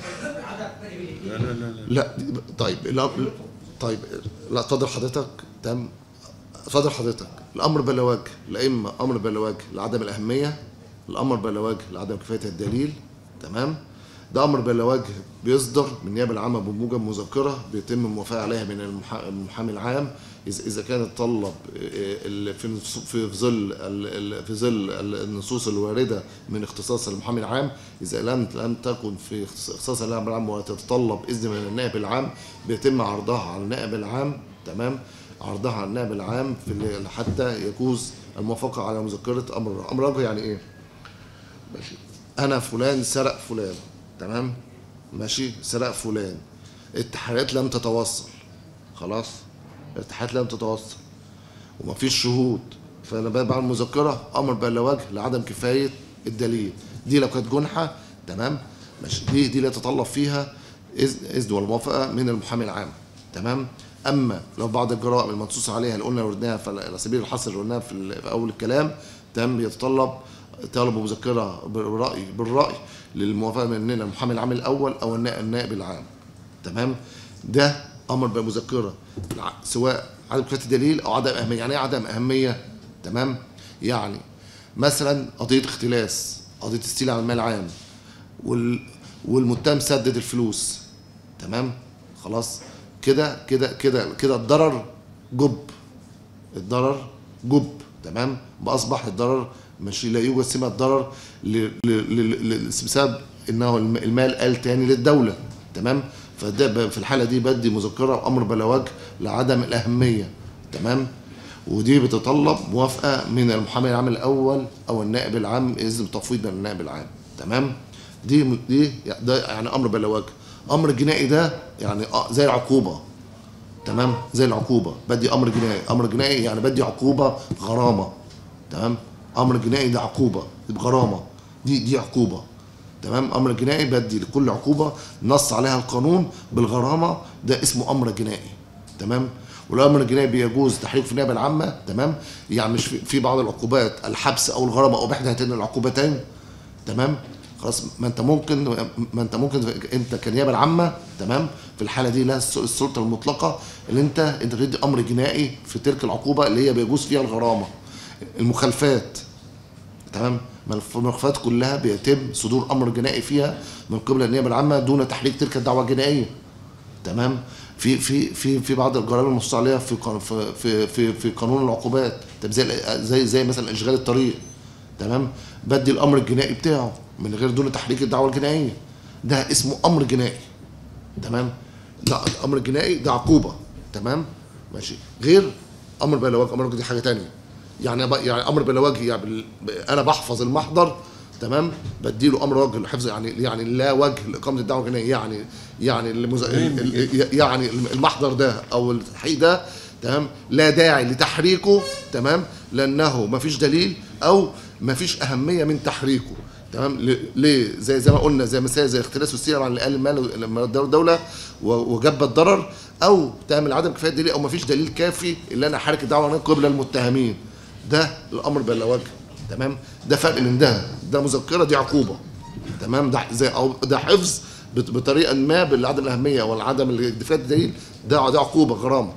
لا طيب لا اتفضل حضرتك، تمام؟ اتفضل حضرتك. الامر بلا وجه، لا اما امر بلا وجه لعدم الاهميه، الامر بلا وجه لعدم كفايه الدليل، تمام؟ ده امر بلا وجه بيصدر من النيابه العامه بموجب مذكره بيتم الموافقه عليها من المحامي العام اذا كان الطلب في ظل النصوص الوارده من اختصاص المحامي العام. اذا لم تكن في اختصاص النائب العام وتتطلب اذن من النائب العام بيتم عرضها على النائب العام، تمام؟ عرضها على النائب العام حتى يجوز الموافقه على مذكره امر وجه. يعني ايه؟ ماشي، انا فلان سرق فلان، تمام؟ ماشي، سرق فلان، التحريات لم تتوصل، خلاص؟ التحريات لم تتوصل ومفيش شهود، فانا بعمل مذكره امر بلا وجه لعدم كفايه الدليل. دي لو كانت جنحه، تمام؟ ماشي، دي لا يتطلب فيها اذن والموافقه من المحامي العام، تمام؟ اما لو بعض الجرائم المنصوص عليها اللي قلنا وردناها على سبيل الحصر اللي قلناها في اول الكلام، تمام؟ بيتطلب طلب مذكره بالراي للموافقه من المحامي العام الاول او النائب العام، تمام؟ ده امر بمذكره سواء عدم كفايه الدليل او عدم اهميه. يعني ايه عدم اهميه؟ تمام؟ يعني مثلا قضيه اختلاس، قضيه استيلاء على المال العام والمتهم سدد الفلوس، تمام؟ خلاص كده الضرر جب، تمام؟ باصبح الضرر مش لا يوجد سمه ضرر بسبب انه المال قال تاني للدوله، تمام؟ فده في الحاله دي بدي مذكره امر بلا وجه لعدم الاهميه، تمام؟ ودي بتتطلب موافقه من المحامي العام الاول او النائب العام، اذن تفويض من النائب العام. تمام. ده يعني امر بلا وجه. امر جنائي ده يعني زي العقوبه. تمام، زي العقوبه، بدي امر جنائي. امر جنائي يعني بدي عقوبه غرامه. تمام، امر جنائي ده عقوبه بغرامه، دي عقوبه. تمام، امر جنائي بدي لكل عقوبه نص عليها القانون بالغرامه، ده اسمه امر جنائي. تمام. والامر الجنائي بيجوز تحريك في النيابه العامه. تمام، يعني مش في بعض العقوبات الحبس او الغرامه او باحدى هاتين العقوبتين. تمام، خلاص. ما انت ممكن انت كنيابه العامه، تمام، في الحاله دي لها السلطه المطلقه اللي انت بتدي امر جنائي في تلك العقوبه اللي هي بيجوز فيها الغرامه. المخالفات، تمام، المخالفات كلها بيتم صدور امر جنائي فيها من قبل النيابه العامه دون تحريك تلك الدعوه الجنائيه. تمام. في بعض الجرائم المنصوص عليها في قانون العقوبات. طب زي مثلا اشغال الطريق. تمام، بدي الامر الجنائي بتاعه من غير دون تحريك الدعوه الجنائيه، ده اسمه امر جنائي. تمام، ده الامر الجنائي ده عقوبه. تمام، ماشي. غير امر بلا وجه. امر دي حاجه ثانيه. يعني امر بلا وجه يعني انا بحفظ المحضر. تمام، بدي له امر وجه الحفظ، يعني لا وجه لاقامه الدعوه الجنائيه. يعني المحضر ده او التحقيق ده، تمام، لا داعي لتحريكه. تمام، لانه ما فيش دليل او ما فيش اهميه من تحريكه. تمام، ليه؟ زي ما قلنا، زي مثال زي اختلاس السير عن الاقل المال لما الدوله وجب الضرر، او تعمل عدم كفايه دليل، او ما فيش دليل كافي اللي انا احرك الدعوه قبل المتهمين. ده الامر بلا وجه. تمام، ده فرق من ده مذكره، دي عقوبه. تمام، ده حفظ بطريقه ما بالعدم الاهميه ولا عدم الدفاع الدليل، ده عقوبه غرامه.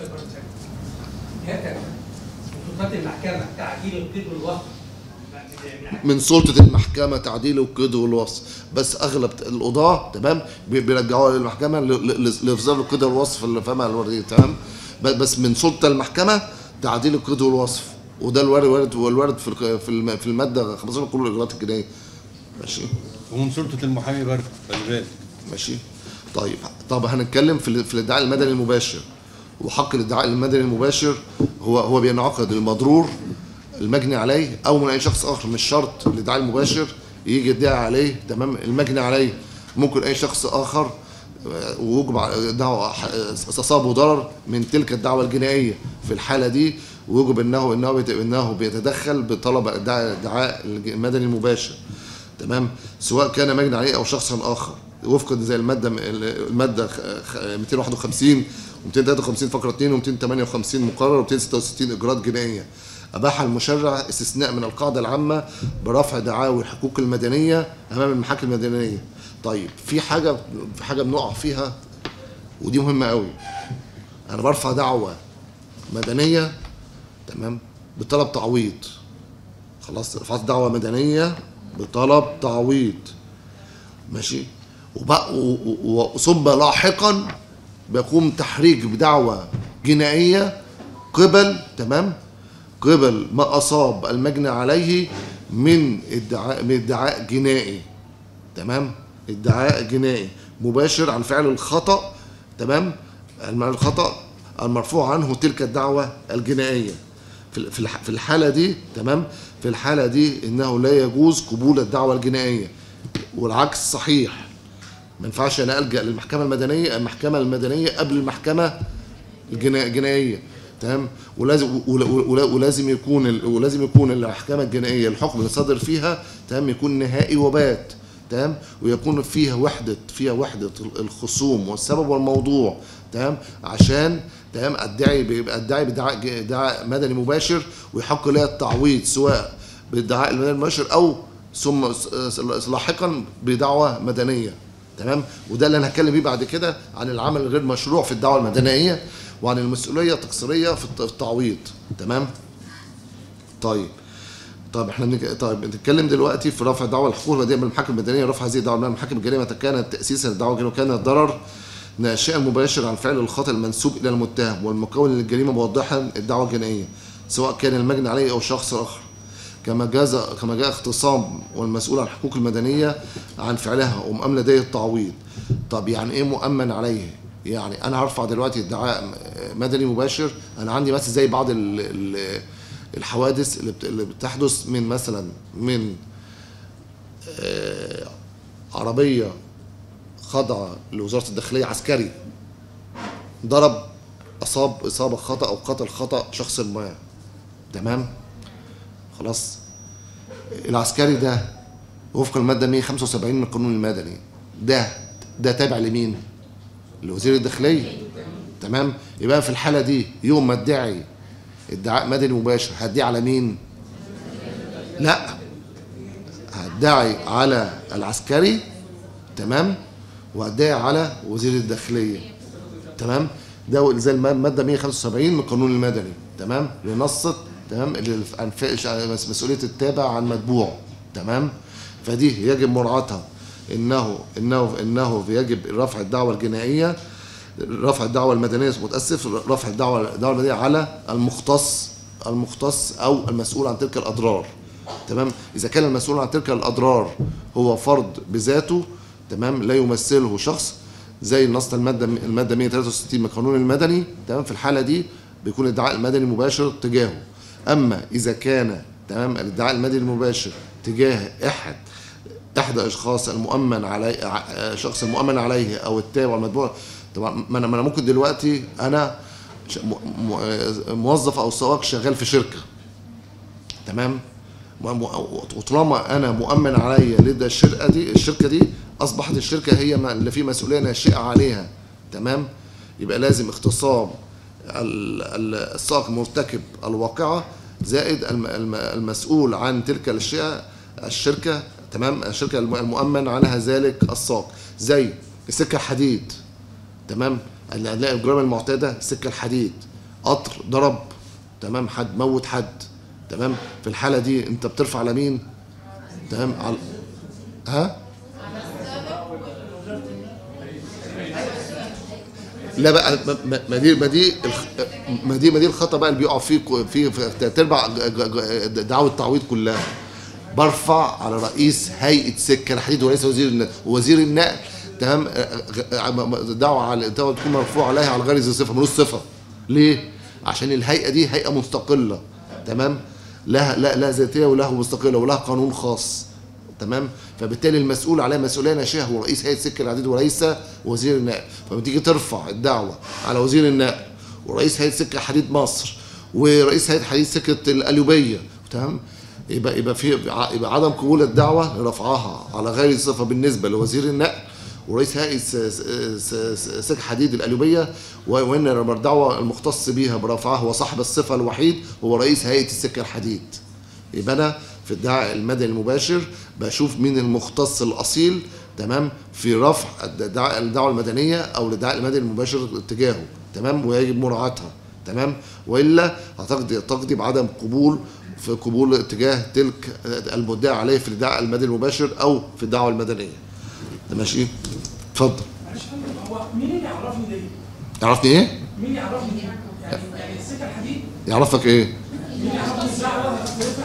سلطات المحكمه تعديل القيد والوصف. من سلطه المحكمه تعديل القيد والوصف، بس اغلب القضاه، تمام، بيرجعوها للمحكمه لافصال القيد والوصف اللي فهمها الورديه. تمام، بس من سلطه المحكمه تعديل القيد والوصف، وده الوارد في الماده 15 من قانون الاجراءات الجنائيه. ماشي. ومن سلطه المحامي برضه، خلي بالك. ماشي. طب هنتكلم في الادعاء المدني المباشر. وحق الادعاء المدني المباشر هو بينعقد المضرور المجني عليه او من اي شخص اخر. مش شرط الادعاء المباشر يجي يدعي عليه، تمام، المجني عليه. ممكن اي شخص اخر ويجب دعوى اصابه ضرر من تلك الدعوه الجنائيه. في الحاله دي ويجب انه بيتدخل بطلب الادعاء المدني المباشر. تمام، سواء كان مجني عليه او شخص اخر، وفقا زي الماده 251 و253 فقره 2 و258 مقرر و266 اجراءات جنائيه. اباح المشرع استثناء من القاعده العامه برفع دعاوي الحقوق المدنيه امام المحاكم المدنيه. طيب، في حاجه بنقع فيها ودي مهمه قوي. انا برفع دعوه مدنيه، تمام، بطلب تعويض. خلاص، رفعت دعوه مدنيه بطلب تعويض. ماشي. ثم لاحقا بيقوم تحريك بدعوه جنائيه قبل ما اصاب المجني عليه من ادعاء جنائي. تمام، ادعاء جنائي مباشر عن فعل الخطأ. تمام، الخطأ المرفوع عنه تلك الدعوة الجنائية. في الحالة دي، تمام، في الحالة دي انه لا يجوز قبول الدعوة الجنائية، والعكس صحيح. ما ينفعش انا الجأ للمحكمة المدنية قبل المحكمة الجنائية. تمام، ولازم يكون المحكمة الجنائية الحكم اللي صادر فيها، تمام، يكون نهائي وبات. تمام، ويكون فيها وحدة الخصوم والسبب والموضوع. تمام، عشان تمام ادعي بدعاء مدني مباشر ويحق لها التعويض، سواء بالادعاء المدني المباشر او ثم لاحقا بدعوة مدنية. تمام، وده اللي انا هتكلم بيه بعد كده عن العمل الغير مشروع في الدعوة المدنية وعن المسؤولية التقصيرية في التعويض. تمام. طيب احنا نتكلم دلوقتي في رفع دعوى الحقوق المدنيه من المحاكم المدنيه. رفع هذه الدعوى من المحاكم الجنائيه متى كانت تاسيسا للدعوى وكان الضرر ناشئا مباشر عن فعل الخطأ المنسوب الى المتهم والمكون للجريمه موضحا الدعوى الجنائيه، سواء كان المجني عليه او شخص اخر، كما جاء اختصام والمسؤول عن الحقوق المدنيه عن فعلها ومؤمن لديه التعويض. طب يعني ايه مؤمن عليه؟ يعني انا هرفع دلوقتي ادعاء مدني مباشر، انا عندي مثلا زي بعض الحوادث اللي بتحدث من مثلا من عربيه خاضعه لوزاره الداخليه، عسكري ضرب اصاب اصابه خطا او قتل خطا شخص ما، تمام؟ خلاص، العسكري ده وفق الماده 175 من القانون المدني ده تابع لمين؟ لوزير الداخليه، تمام؟ يبقى في الحاله دي يوم ما ادعي ادعاء مدني مباشر هديه على مين؟ لا، هدعي على العسكري، تمام؟ وهدعي على وزير الداخليه، تمام؟ ده زي الماده 175 من القانون المدني، تمام؟ اللي نصت، تمام، اللي مسؤوليه التابع عن متبوع، تمام؟ فدي يجب مراعاتها، انه يجب رفع الدعوه الجنائيه، رفع الدعوه المدنيه، متاسف، رفع الدعوه المدنيه على المختص او المسؤول عن تلك الاضرار، تمام؟ اذا كان المسؤول عن تلك الاضرار هو فرد بذاته، تمام، لا يمثله شخص زي نص الماده 163 من القانون المدني، تمام؟ في الحاله دي بيكون الادعاء المدني مباشر تجاهه. اما اذا كان، تمام، الادعاء المدني المباشر تجاه احدى اشخاص المؤمن عليه، شخص المؤمن عليه او التابع المتبوع، طبعا ما انا ممكن دلوقتي انا موظف او سواق شغال في شركه، تمام؟ وطالما انا مؤمن عليا لدى الشركه دي اصبحت الشركه هي اللي في مسؤوليه ناشئه عليها، تمام؟ يبقى لازم اختصام السائق مرتكب الواقعه زائد المسؤول عن تلك الشركه، تمام؟ الشركه المؤمن عنها ذلك السائق، زي السكه الحديد، تمام؟ هنلاقي الجرائم المعتاده سكه الحديد، قطر ضرب، تمام، حد موت حد، تمام؟ في الحاله دي انت بترفع على مين؟ تمام؟ على لا بقى، ما دي الخطا بقى اللي بيقع في تربع دعوه التعويض كلها. برفع على رئيس هيئه سكه الحديد ورئيس وزير النقل، تمام، دعوه تكون مرفوعه عليها على غير ذي صفه، ملوش صفه. ليه؟ عشان الهيئه دي هيئه مستقله، تمام، لها ذاتيه ولها مستقله ولها قانون خاص، تمام؟ فبالتالي المسؤول عليها مسؤوليه ناشئه هو رئيس هيئه سكه الحديد ورئيس وزير النقل. فلما تيجي ترفع الدعوه على وزير النقل ورئيس هيئه سكه حديد مصر ورئيس هيئه حديد سكه القليوبيه، تمام، يبقى عدم قبول الدعوه لرفعها على غير الصفه بالنسبه لوزير النقل ورئيس هيئه سكه حديد القليوبيه، وان الدعوه المختص بها برفعها هو صاحب الصفه الوحيد هو رئيس هيئه السكه الحديد. يبقى انا في الادعاء المدني المباشر بشوف مين المختص الاصيل، تمام، في رفع الدعوه المدنيه او الادعاء المدني المباشر اتجاهه، تمام، ويجب مراعاتها، تمام، والا هتقضي بعدم قبول اتجاه تلك المدعى عليه في الادعاء المدني المباشر او في الدعوه المدنيه. ده ماشي؟ اتفضل. هو مين اللي يعرفني دي؟ يعرفني ايه؟ مين يعرفني دي؟ يعني السكه الحديد يعرفك ايه؟ مين يعرفني الدعوه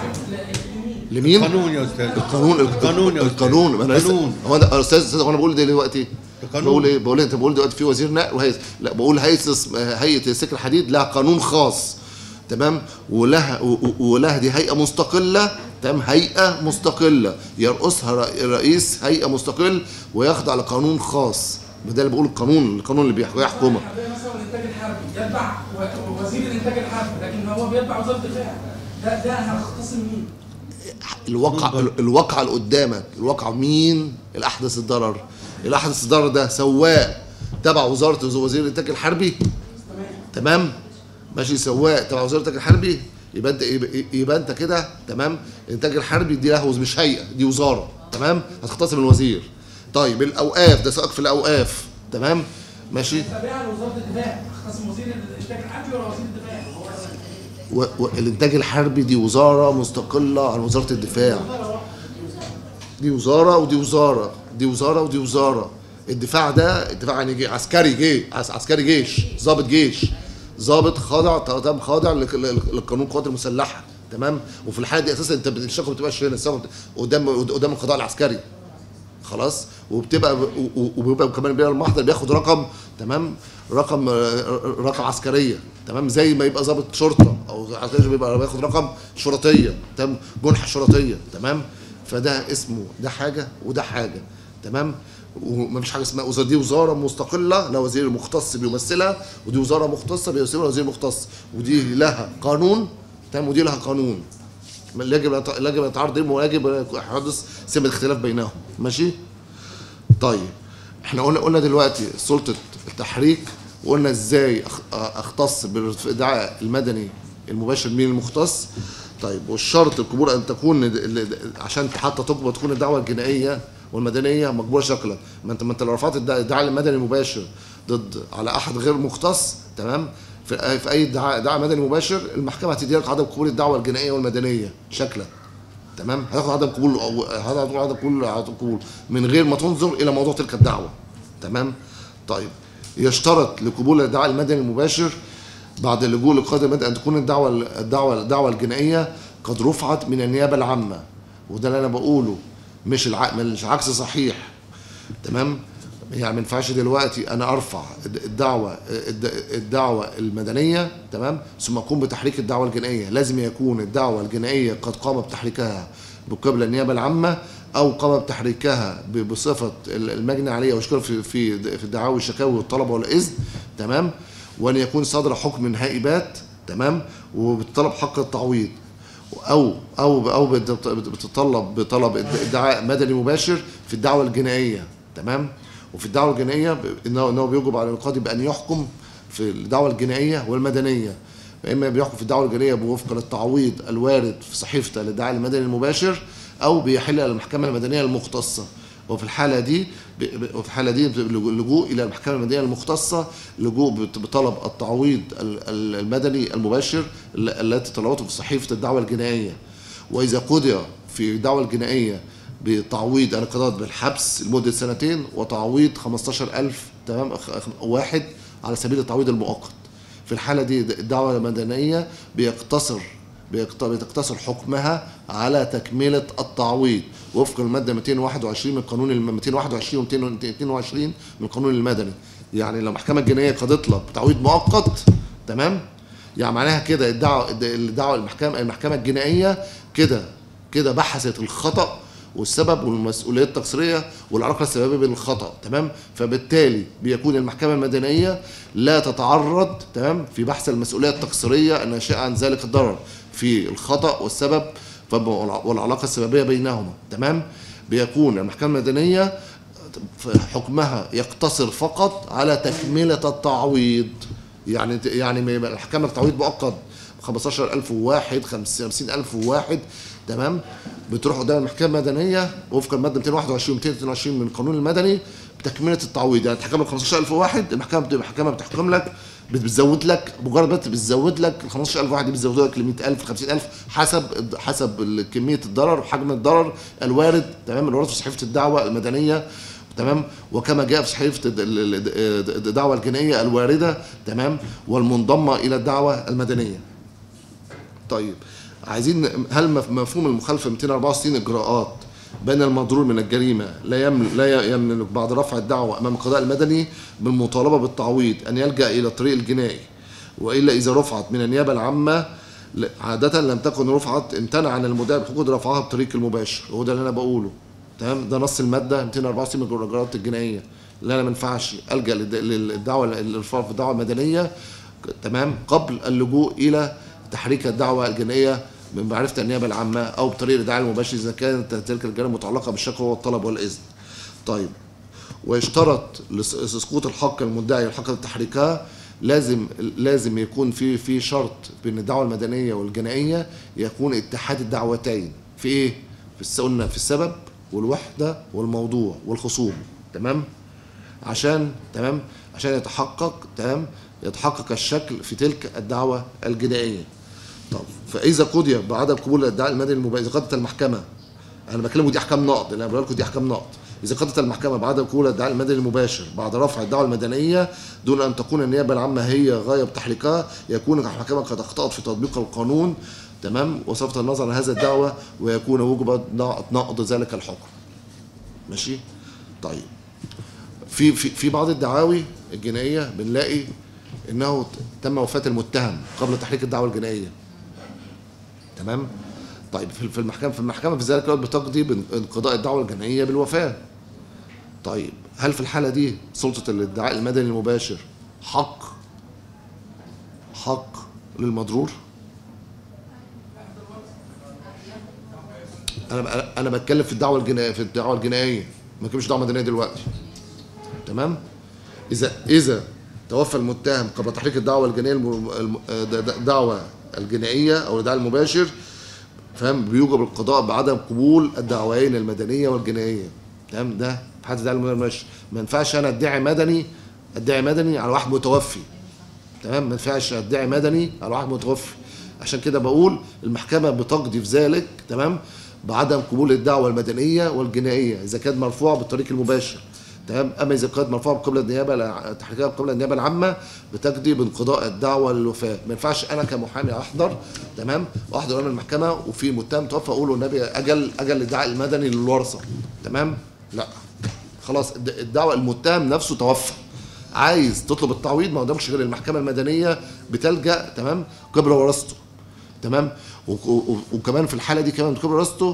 لمين؟ القانون يا استاذ، القانون يا أستاذ. القانون. هو انا استاذ، وانا بقول ده دلوقتي بقول ايه؟ بقول انت بقول دلوقتي في وزير نقل وهيئه، لا، بقول هيئه سكه الحديد لها قانون خاص، تمام، ولها دي هيئه مستقله، تمام، هيئه مستقله يرأسها رئيس هيئه مستقل ويخضع لقانون خاص. ده اللي بقول القانون اللي بيحكمها. مثلا الانتاج الحربي يتبع وزير الانتاج الحربي، لكن هو بيتبع وزاره الدفاع، ده هيختصم مين؟ الواقع اللي قدامك، الواقع مين الاحدث الضرر؟ الاحدث الضرر ده سواق تبع وزير الانتاج الحربي، تمام، ماشي، سواق تبع وزاره الانتاج الحربي، يبقى انت كده، تمام، الانتاج الحربي دي له مش هيئه، دي وزاره، تمام، هتختصم الوزير. طيب الاوقاف، ده سائق في الاوقاف، تمام، ماشي، تابعه لوزاره الدفاع، هتختصم وزير الانتاج الحربي ولا وزير الدفاع؟ والانتاج الحربي دي وزاره مستقله عن وزاره الدفاع. دي وزاره ودي وزاره، دي وزاره ودي وزاره. الدفاع ده دفاع يعني عسكري جيش، ضابط جيش، ضابط خاضع للقانون القوات المسلحه، تمام. وفي الحاله دي اساسا انت الشقه ما بتبقاش هنا، قدام القضاء العسكري خلاص. وبيبقى كمان بيبقى المحضر بياخد رقم، تمام، رقم عسكريه، تمام، زي ما يبقى ضابط شرطه او عسكري بيبقى بياخد رقم شرطيه، تمام، جنحه شرطيه، تمام. فده اسمه ده حاجه وده حاجه، تمام. ومفيش حاجه اسمها دي وزاره مستقله لا وزير مختص بيمثلها، ودي وزاره مختصه بيمثلها وزير مختص، ودي لها قانون، تمام، ودي لها قانون يجب ان يتعارض ويجب حدوث سمة اختلاف بينهم، ماشي. طيب احنا قلنا دلوقتي سلطه التحريك، وقلنا ازاي اختص بالادعاء المدني المباشر من المختص. طيب والشرط القبول ان تكون عشان حتى تقبل تكون الدعوه الجنائيه والمدنيه مقبوله شكلا. ما انت لو رفعت الادعاء المدني المباشر ضد على احد غير مختص، تمام، في اي ادعاء مدني مباشر، المحكمه هتدي لك عدم قبول الدعوه الجنائيه والمدنيه شكلا، تمام. هتاخد عدم قبول او عدم قبول من غير ما تنظر الى موضوع تلك الدعوه، تمام. طيب يشترط لقبول الادعاء المدني المباشر بعد اللجوء للقاضي المدني ان تكون الدعوه الجنائيه قد رفعت من النيابه العامه، وده اللي انا بقوله مش عكس صحيح، تمام. يعني ما ينفعش دلوقتي انا ارفع الدعوه المدنيه، تمام، ثم اقوم بتحريك الدعوه الجنائيه. لازم يكون الدعوه الجنائيه قد قام بتحريكها بقبل النيابه العامه، او قام بتحريكها بصفه المجني عليه واشكال في الدعاوى والشكاوي والطلب والاذن، تمام، وان يكون صدر حكم نهائي بات، تمام، وبالطلب حق التعويض، او بطلب ادعاء مدني مباشر في الدعوه الجنائيه، تمام. وفي الدعوه الجنائيه انه بيوجب على القاضي بان يحكم في الدعوه الجنائيه والمدنيه، اما بيحكم في الدعوه الجنائيه بوفق للتعويض الوارد في صحيفه الادعاء المدني المباشر، او بيحل على المحكمه المدنيه المختصه. وفي الحاله دي اللجوء الى المحكمه المدنيه المختصه لجوء بطلب التعويض المدني المباشر التي طلبته في صحيفه الدعوه الجنائيه. واذا قضي في الدعوه الجنائيه بتعويض الانقضاض بالحبس لمده 2 سنين وتعويض 15,000، تمام، واحد على سبيل التعويض المؤقت. في الحاله دي الدعوه المدنيه بيقتصر حكمها على تكمله التعويض وفق الماده 221 من قانون 221 و222 من القانون المدني. يعني لو المحكمه الجنائيه قضت لك تعويض مؤقت، تمام، يعني معناها كده الدعوه المحكمه الجنائيه كده بحثت الخطأ والسبب والمسؤوليه التقصيريه والعلاقه السببيه بين الخطأ، تمام. فبالتالي بيكون المحكمه المدنيه لا تتعرض، تمام، في بحث المسؤوليه التقصيريه الناشئه عن ذلك الضرر في الخطأ والسبب والعلاقه السببيه بينهما، تمام. بيكون المحكمه المدنيه حكمها يقتصر فقط على تكمله التعويض. يعني الحكم التعويض مؤقت 15,001 50,001، تمام، بتروح قدام المحكمه المدنيه وفق الماده 221 و222 من القانون المدني بتكمله التعويض. يعني تحكم لك 15,001، المحكمه بتحكم لك بتزود لك مجرد بس بتزود لك ال 15,001 دي بتزود لك ل 100,000 50,000 حسب كميه الضرر وحجم الضرر الوارد، تمام، الوارد في صحيفه الدعوه المدنيه، تمام، وكما جاء في صحيفه الدعوه الجنائيه الوارده، تمام، والمنضمه الى الدعوه المدنيه. طيب عايزين هل مفهوم المخالفه 264 اجراءات بين المضرور من الجريمه لا يملك بعد رفع الدعوه امام القضاء المدني بالمطالبه بالتعويض ان يلجا الى الطريق الجنائي، والا اذا رفعت من النيابه العامه عاده لم تكن رفعت امتنع عن المدعي بحقوق رفعها بالطريق المباشر. هو ده اللي انا بقوله، تمام. ده نص الماده 264 من الاجراءات الجنائيه اللي انا ما ينفعش الجا للدعوه الارفاع في الدعوه المدنيه، تمام، قبل اللجوء الى تحريك الدعوه الجنائيه من معرفه النيابه العامه او بطريق الادعاء المباشر اذا كانت تلك الجريمه متعلقه بالشكوى والطلب والاذن. طيب ويشترط لسقوط الحق المدعي وحق تحريكها لازم يكون في شرط بين الدعوه المدنيه والجنائيه يكون اتحاد الدعوتين في ايه؟ قلنا في السبب والوحده والموضوع والخصوم، تمام، عشان يتحقق الشكل في تلك الدعوه الجنائيه. طب فاذا قضي بعدم قبول الادعاء المدني المباشر، اذا قضت المحكمه، انا بكلمه دي احكام نقض اللي انا بقول لكم دي احكام نقض، اذا قضت المحكمه بعدم قبول الادعاء المدني المباشر بعد رفع الدعوه المدنيه دون ان تكون النيابه العامه هي غايه بتحريكها، يكون المحكمه قد اخطات في تطبيق القانون، تمام، وصرف النظر عن هذا الدعوه ويكون وجب نقض ذلك الحكم. ماشي. طيب في بعض الدعاوي الجنائيه بنلاقي انه تم وفاه المتهم قبل تحريك الدعوه الجنائيه. تمام. طيب في المحكمه في ذلك الوقت بتقضي بانقضاء الدعوه الجنائيه بالوفاه. طيب هل في الحاله دي سلطه الادعاء المدني المباشر حق للمضرور؟ انا بتكلم في الدعوه الجنائيه، ما بتكلمش دعوه مدنيه دلوقتي. تمام. اذا توفى المتهم قبل تحريك الدعوه الجنائيه الدعوه الجنائيه او الادعاء المباشر، فاهم، بيوجب القضاء بعدم قبول الدعويين المدنيه والجنائيه. تمام. ده في حد الادعاء المباشر ما ينفعش انا ادعي مدني على واحد متوفي. تمام. ما ينفعش ادعي مدني على واحد متوفي. عشان كده بقول المحكمه بتقضي في ذلك، تمام، بعدم قبول الدعوه المدنيه والجنائيه اذا كانت مرفوعه بالطريق المباشر. تمام. اما اذا كانت مرفوعه قبل النيابه تحريكها قبل النيابه العامه بتقضي بانقضاء الدعوه للوفاه. ما ينفعش انا كمحامي احضر، تمام، واحضر امام المحكمه وفي متهم توفى اقول له النبي اجل الادعاء المدني للورثه. تمام. لا، خلاص الدعوه المتهم نفسه توفى، عايز تطلب التعويض ما قدامكش غير المحكمه المدنيه بتلجا، تمام، قبل ورثته. تمام. وكمان في الحاله دي كمان قبل ورثته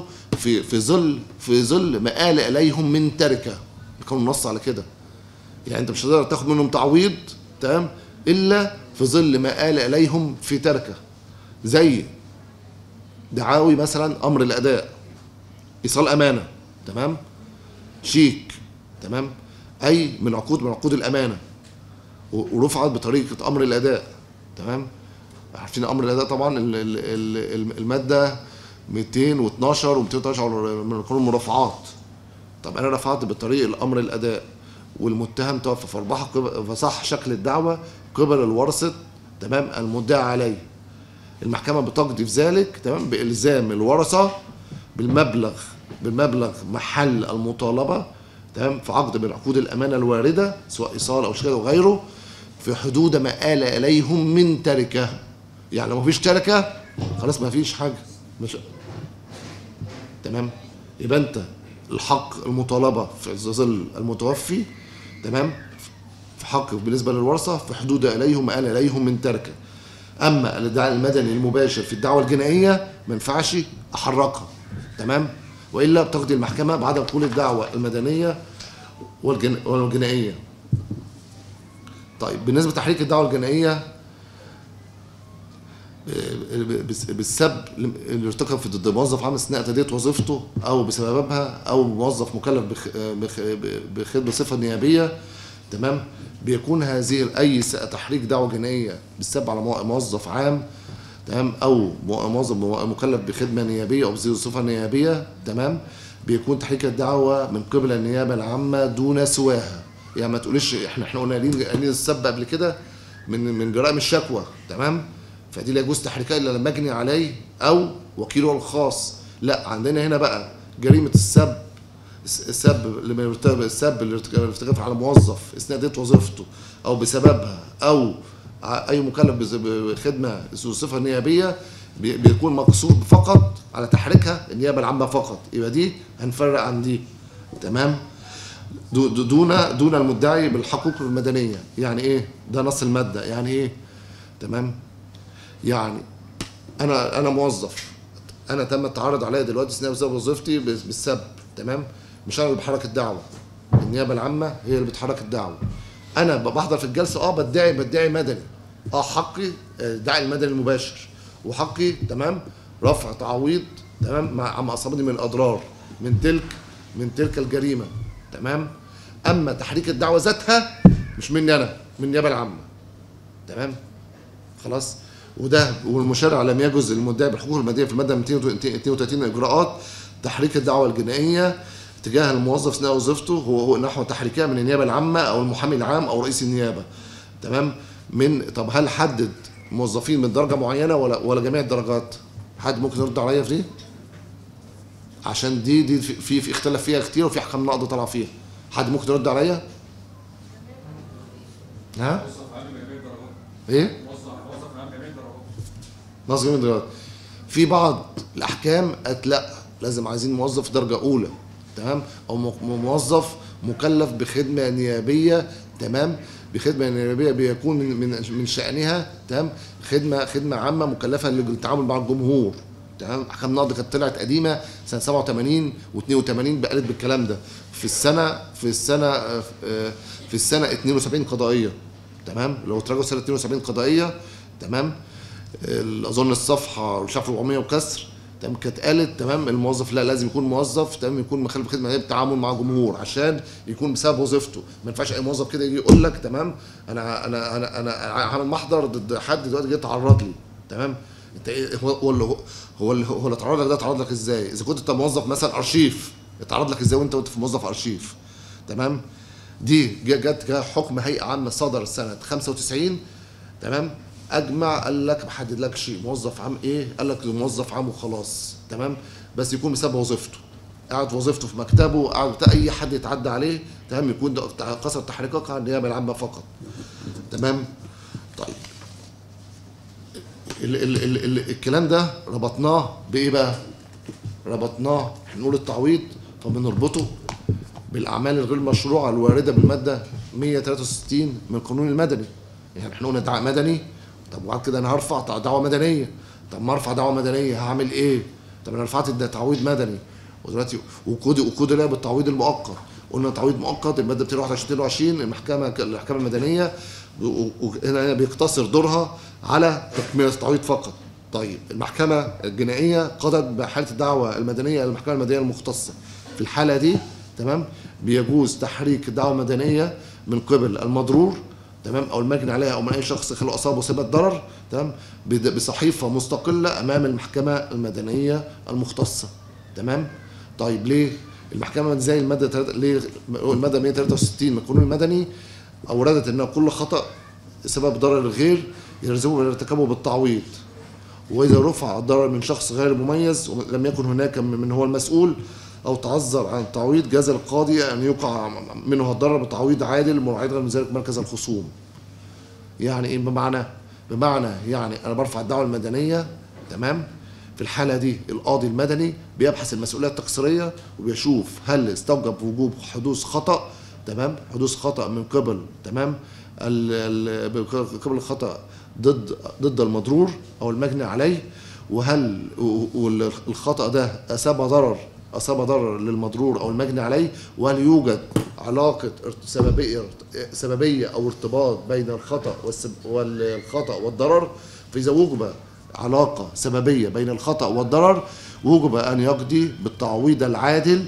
في ظل ما آل اليهم من تركه. القانون نص على كده. يعني انت مش هتقدر تاخد منهم تعويض، تمام، الا في ظل ما آل اليهم في تركه. زي دعاوي مثلا امر الاداء، ايصال امانه، تمام، شيك، تمام، اي من عقود الامانه ورفعت بطريقه امر الاداء. تمام. عارفين امر الاداء طبعا الماده 212 و213 من قانون المرافعات. طب انا رفعت بطريق الامر الاداء والمتهم توفى فصح شكل الدعوه قبل الورثه، تمام، المدعى عليه. المحكمه بتقضي في ذلك، تمام، بالزام الورثه بالمبلغ محل المطالبه، تمام، في عقد من عقود الامانه الوارده سواء ايصال او شهاده وغيره في حدود ما آل اليهم من تركه. يعني لو مفيش تركه خلاص مفيش حاجه. مش تمام. يبقى انت الحق المطالبه في ظل المتوفي، تمام، في حق بالنسبه للورثه في حدود اليهم ما آل اليهم من تركه. اما الادعاء المدني المباشر في الدعوه الجنائيه ما ينفعش احركها. تمام. والا بتقضي المحكمه بعدم قبول الدعوه المدنيه والجنائيه. طيب بالنسبه لتحريك الدعوه الجنائيه بالسب اللي ارتكب في ضد موظف عام اثناء تأدية وظيفته او بسببها او موظف مكلف بخدمه صفه نيابيه، تمام، بيكون هذه اي تحريك دعوه جنائيه بالسب على موظف عام، تمام، او موظف مكلف بخدمه نيابيه او بصفه نيابيه، تمام، بيكون تحريك الدعوه من قبل النيابه العامه دون سواها. يعني ما تقوليش احنا قلنا قايلين السب قبل كده من جرائم الشكوى، تمام، فدي لا يجوز تحريكها الا لما مجني عليه او وكيله الخاص. لا، عندنا هنا بقى جريمه السب اللي ارتكب على موظف اثناء تأدية وظيفته او بسببها او اي مكلف بخدمه ذو صفه نيابيه بيكون مقصود فقط على تحريكها النيابه العامه فقط. يبقى دي هنفرق عن دي، تمام، دون المدعي بالحقوق المدنيه. يعني ايه ده نص الماده؟ يعني ايه؟ تمام. يعني انا موظف، انا تم التعرض عليا دلوقتي اثناء وظيفتي بالسب، تمام، مش انا اللي بحرك الدعوه، النيابه العامه هي اللي بتحرك الدعوه. انا بحضر في الجلسه، بدعي مدني، حقي الدعاء المدني المباشر، وحقي، تمام، رفع تعويض، تمام، مع اصابني من الاضرار من تلك الجريمه، تمام. اما تحريك الدعوه ذاتها مش مني انا، من النيابه العامه، تمام، خلاص. والمشرع لم يجوز للمدعي بالحقوق المدنيه في الماده 232 اجراءات تحريك الدعوه الجنائيه تجاه الموظف اثناء وظيفته هو نحو تحريكها من النيابه العامه او المحامي العام او رئيس النيابه، تمام. طب هل حدد موظفين من درجه معينه ولا جميع الدرجات؟ حد ممكن يرد عليا في دي؟ عشان دي في اختلاف فيها كتير وفي احكام نقض طالعه فيها. حد ممكن يرد عليا؟ ها؟ ايه؟ موظف جميع الدرجات. في بعض الاحكام قالت لا، لازم عايزين موظف درجه اولى، تمام، او موظف مكلف بخدمه نيابيه، تمام، بخدمه نيابيه بيكون من شانها، تمام، خدمه عامه مكلفه للتعامل مع الجمهور، تمام. احكام النقض كانت طلعت قديمه سنه 87 و82 بقالت بالكلام ده في السنه 72 قضائيه، تمام. لو تراجعوا سنه 72 قضائيه، تمام، اظن الصفحه مش عارف 400 وكسر، تمام، كانت قالت، تمام، الموظف لا لازم يكون موظف، تمام، يكون مخالف بخدمه بالتعامل مع جمهور عشان يكون بسبب وظيفته. ما ينفعش اي موظف كده يجي يقول لك، تمام، انا عامل محضر ضد حد دلوقتي جه يتعرض لي، تمام. انت ايه هو اللي اتعرض لك ده اتعرض لك ازاي؟ اذا كنت انت موظف مثلا ارشيف اتعرض لك ازاي وانت في موظف ارشيف، تمام. دي جت حكم هيئه عامه صدر سنه 95، تمام، اجمع قال لك ما حددلكش موظف عام ايه، قال لك موظف عام وخلاص، تمام، بس يكون بسبب وظيفته، قاعد وظيفته في مكتبه، قاعد اي حد يتعدى عليه، تمام، يكون قصر تحريكك عن النيابه العامه فقط، تمام. طيب الكلام ده ربطناه بايه بقى؟ ربطناه هنقول التعويض فبنربطه بالاعمال الغير مشروعه الوارده بالماده 163 من القانون المدني. يعني احنا قلنا دعوى مدني، طب وبعد كده انا هرفع دعوى مدنيه، طب ما ارفع دعوى مدنيه هعمل ايه؟ طب انا رفعت ده تعويض مدني، ودلوقتي وكود اللي هي بالتعويض المؤقت، قلنا تعويض مؤقت الماده 221 الاحكام المدنيه، وهنا بيقتصر دورها على تكمله التعويض فقط. طيب المحكمه الجنائيه قضت بحاله الدعوه المدنيه المحكمه المدنيه المختصه، في الحاله دي، تمام، بيجوز تحريك الدعوه المدنيه من قبل المضرور، تمام، او المجني عليها او من اي شخص خلق اصابه صفه ضرر، تمام، بصحيفه مستقله امام المحكمه المدنيه المختصه، تمام. طيب ليه المحكمه زي الماده ليه الماده 163 من القانون المدني اوردت ان كل خطا سبب ضرر الغير يلزمه ارتكابه بالتعويض، واذا رفع الضرر من شخص غير مميز ولم يكن هناك من هو المسؤول او تعذر عن التعويض جاز القاضي ان يقع منه الضرر بتعويض عادل مراعيا من ذلك مركز الخصوم. يعني ايه؟ بمعنى يعني انا برفع الدعوه المدنيه، تمام، في الحاله دي القاضي المدني بيبحث المسؤوليه التقصيريه وبيشوف هل استوجب وجوب حدوث خطا، تمام، حدوث خطا من قبل، تمام، قبل الخطا ضد المضرور او المجني عليه، وهل الخطا ده اصاب ضرر للمضرور او المجني عليه، وهل يوجد علاقه سببيه او ارتباط بين الخطا والضرر. فاذا وجب علاقه سببيه بين الخطا والضرر وجب ان يقضي بالتعويض العادل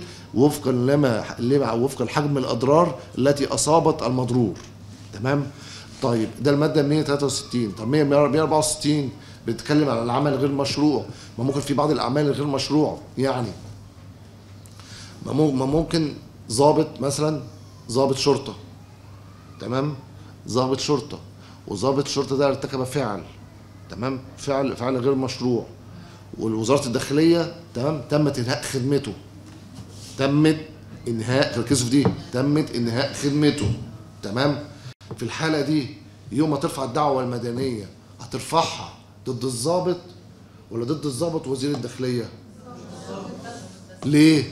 وفق الحجم الاضرار التي اصابت المضرور، تمام. طيب ده الماده 163. طب 164 بتتكلم على العمل غير مشروع. ما ممكن في بعض الاعمال الغير مشروع، يعني ما ممكن مثلا ضابط شرطه، تمام، ضابط شرطه، وضابط الشرطه ده ارتكب فعل، تمام، فعل غير مشروع، ووزاره الداخليه، تمام، تمت انهاء خدمته، ركزوا في دي، تمت انهاء خدمته، تمام. في الحاله دي يوم ما ترفع الدعوه المدنيه هترفعها ضد الضابط ولا ضد الضابط وزير الداخليه؟ ليه؟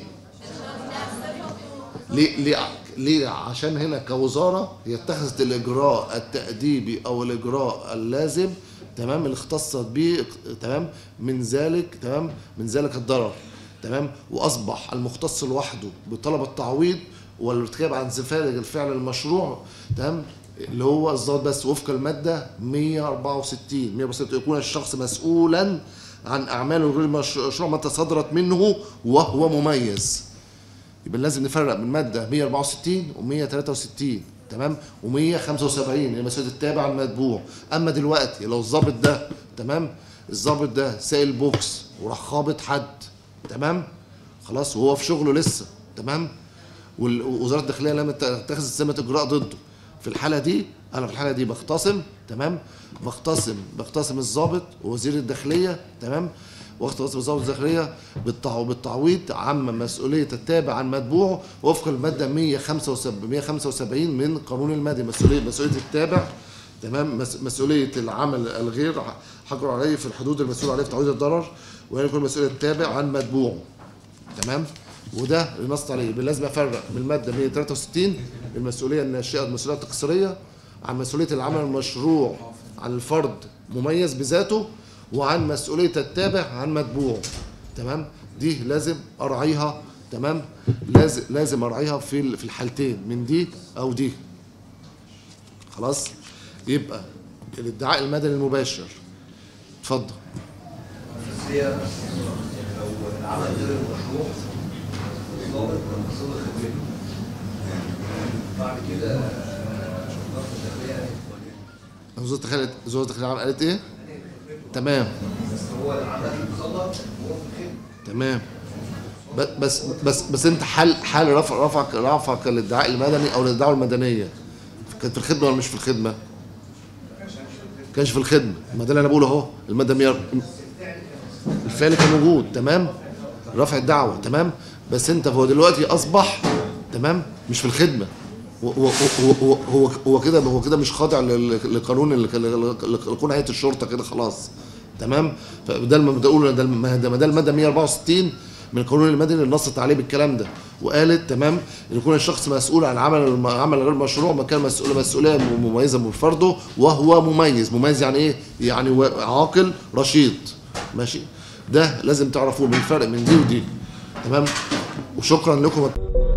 عشان هنا كوزاره هي اتخذت الاجراء التاديبي او الاجراء اللازم، تمام، اللي اختصت به، تمام، من ذلك الضرر، تمام، واصبح المختص لوحده بطلب التعويض والارتكاب عن الفعل المشروع، تمام، اللي هو الضابط بس وفق الماده 164 يكون الشخص مسؤولا عن اعماله غير مشروع متى صدرت منه وهو مميز. يبقى لازم نفرق بين ماده 164 و163، تمام، و175 اللي مسؤوليه التابع عن المتبوع. اما دلوقتي لو الضابط ده، تمام، الضابط ده سائل بوكس وراح خابط حد، تمام، خلاص، وهو في شغله لسه، تمام، ووزاره الداخليه لم تتخذ سمه اجراء ضده، في الحاله دي بختصم، تمام، بختصم الضابط ووزير الداخليه، تمام، واختصاص وزاره الداخليه بالتعويض عما مسؤوليه التابع عن متبوعه وفق الماده 175 من القانون المدني. مسؤوليه التابع، تمام، مسؤوليه العمل الغير حجر عليه في الحدود المسؤول عليه في تعويض الضرر، وهي يكون مسؤوليه التابع عن متبوعه، تمام. وده اللي نصت عليه. لازم افرق من الماده 163 المسؤوليه الناشئه والمسؤوليه التقصيريه عن مسؤوليه العمل المشروع عن الفرد مميز بذاته، وعن مسؤوليه التابع عن متبوعه. تمام؟ دي لازم اراعيها. تمام؟ لازم اراعيها في الحالتين، من دي او دي. خلاص؟ يبقى الادعاء المدني المباشر. اتفضل. هي لو العمل غير المشروع ضابط من مقصود خدمته بعد كده وزارة الداخلية وزارة الداخلية قالت ايه؟ تمام. بس هو العمل مصدر هو في الخدمة. تمام. بس انت حال رفعك الادعاء المدني او الادعاء المدنيه كانت في الخدمه ولا مش في الخدمه؟ كانش في الخدمه. ما ده اللي انا بقوله اهو. الماده الفعل كان موجود. تمام؟ رفع الدعوه. تمام؟ بس انت هو دلوقتي اصبح تمام مش في الخدمه. هو كده مش خاضع لقانون لقانون هيئه الشرطه كده خلاص. تمام؟ فده ما بقول ده الماده 164 من القانون المدني اللي نصت عليه بالكلام ده، وقالت تمام ان يكون الشخص مسؤول عن عمل غير مشروع مكان مسؤوليه مميزه من فرده وهو مميز يعني ايه؟ يعني عاقل رشيد. ماشي؟ ده لازم تعرفوه من الفرق من دي ودي. تمام؟ وشكرا لكم.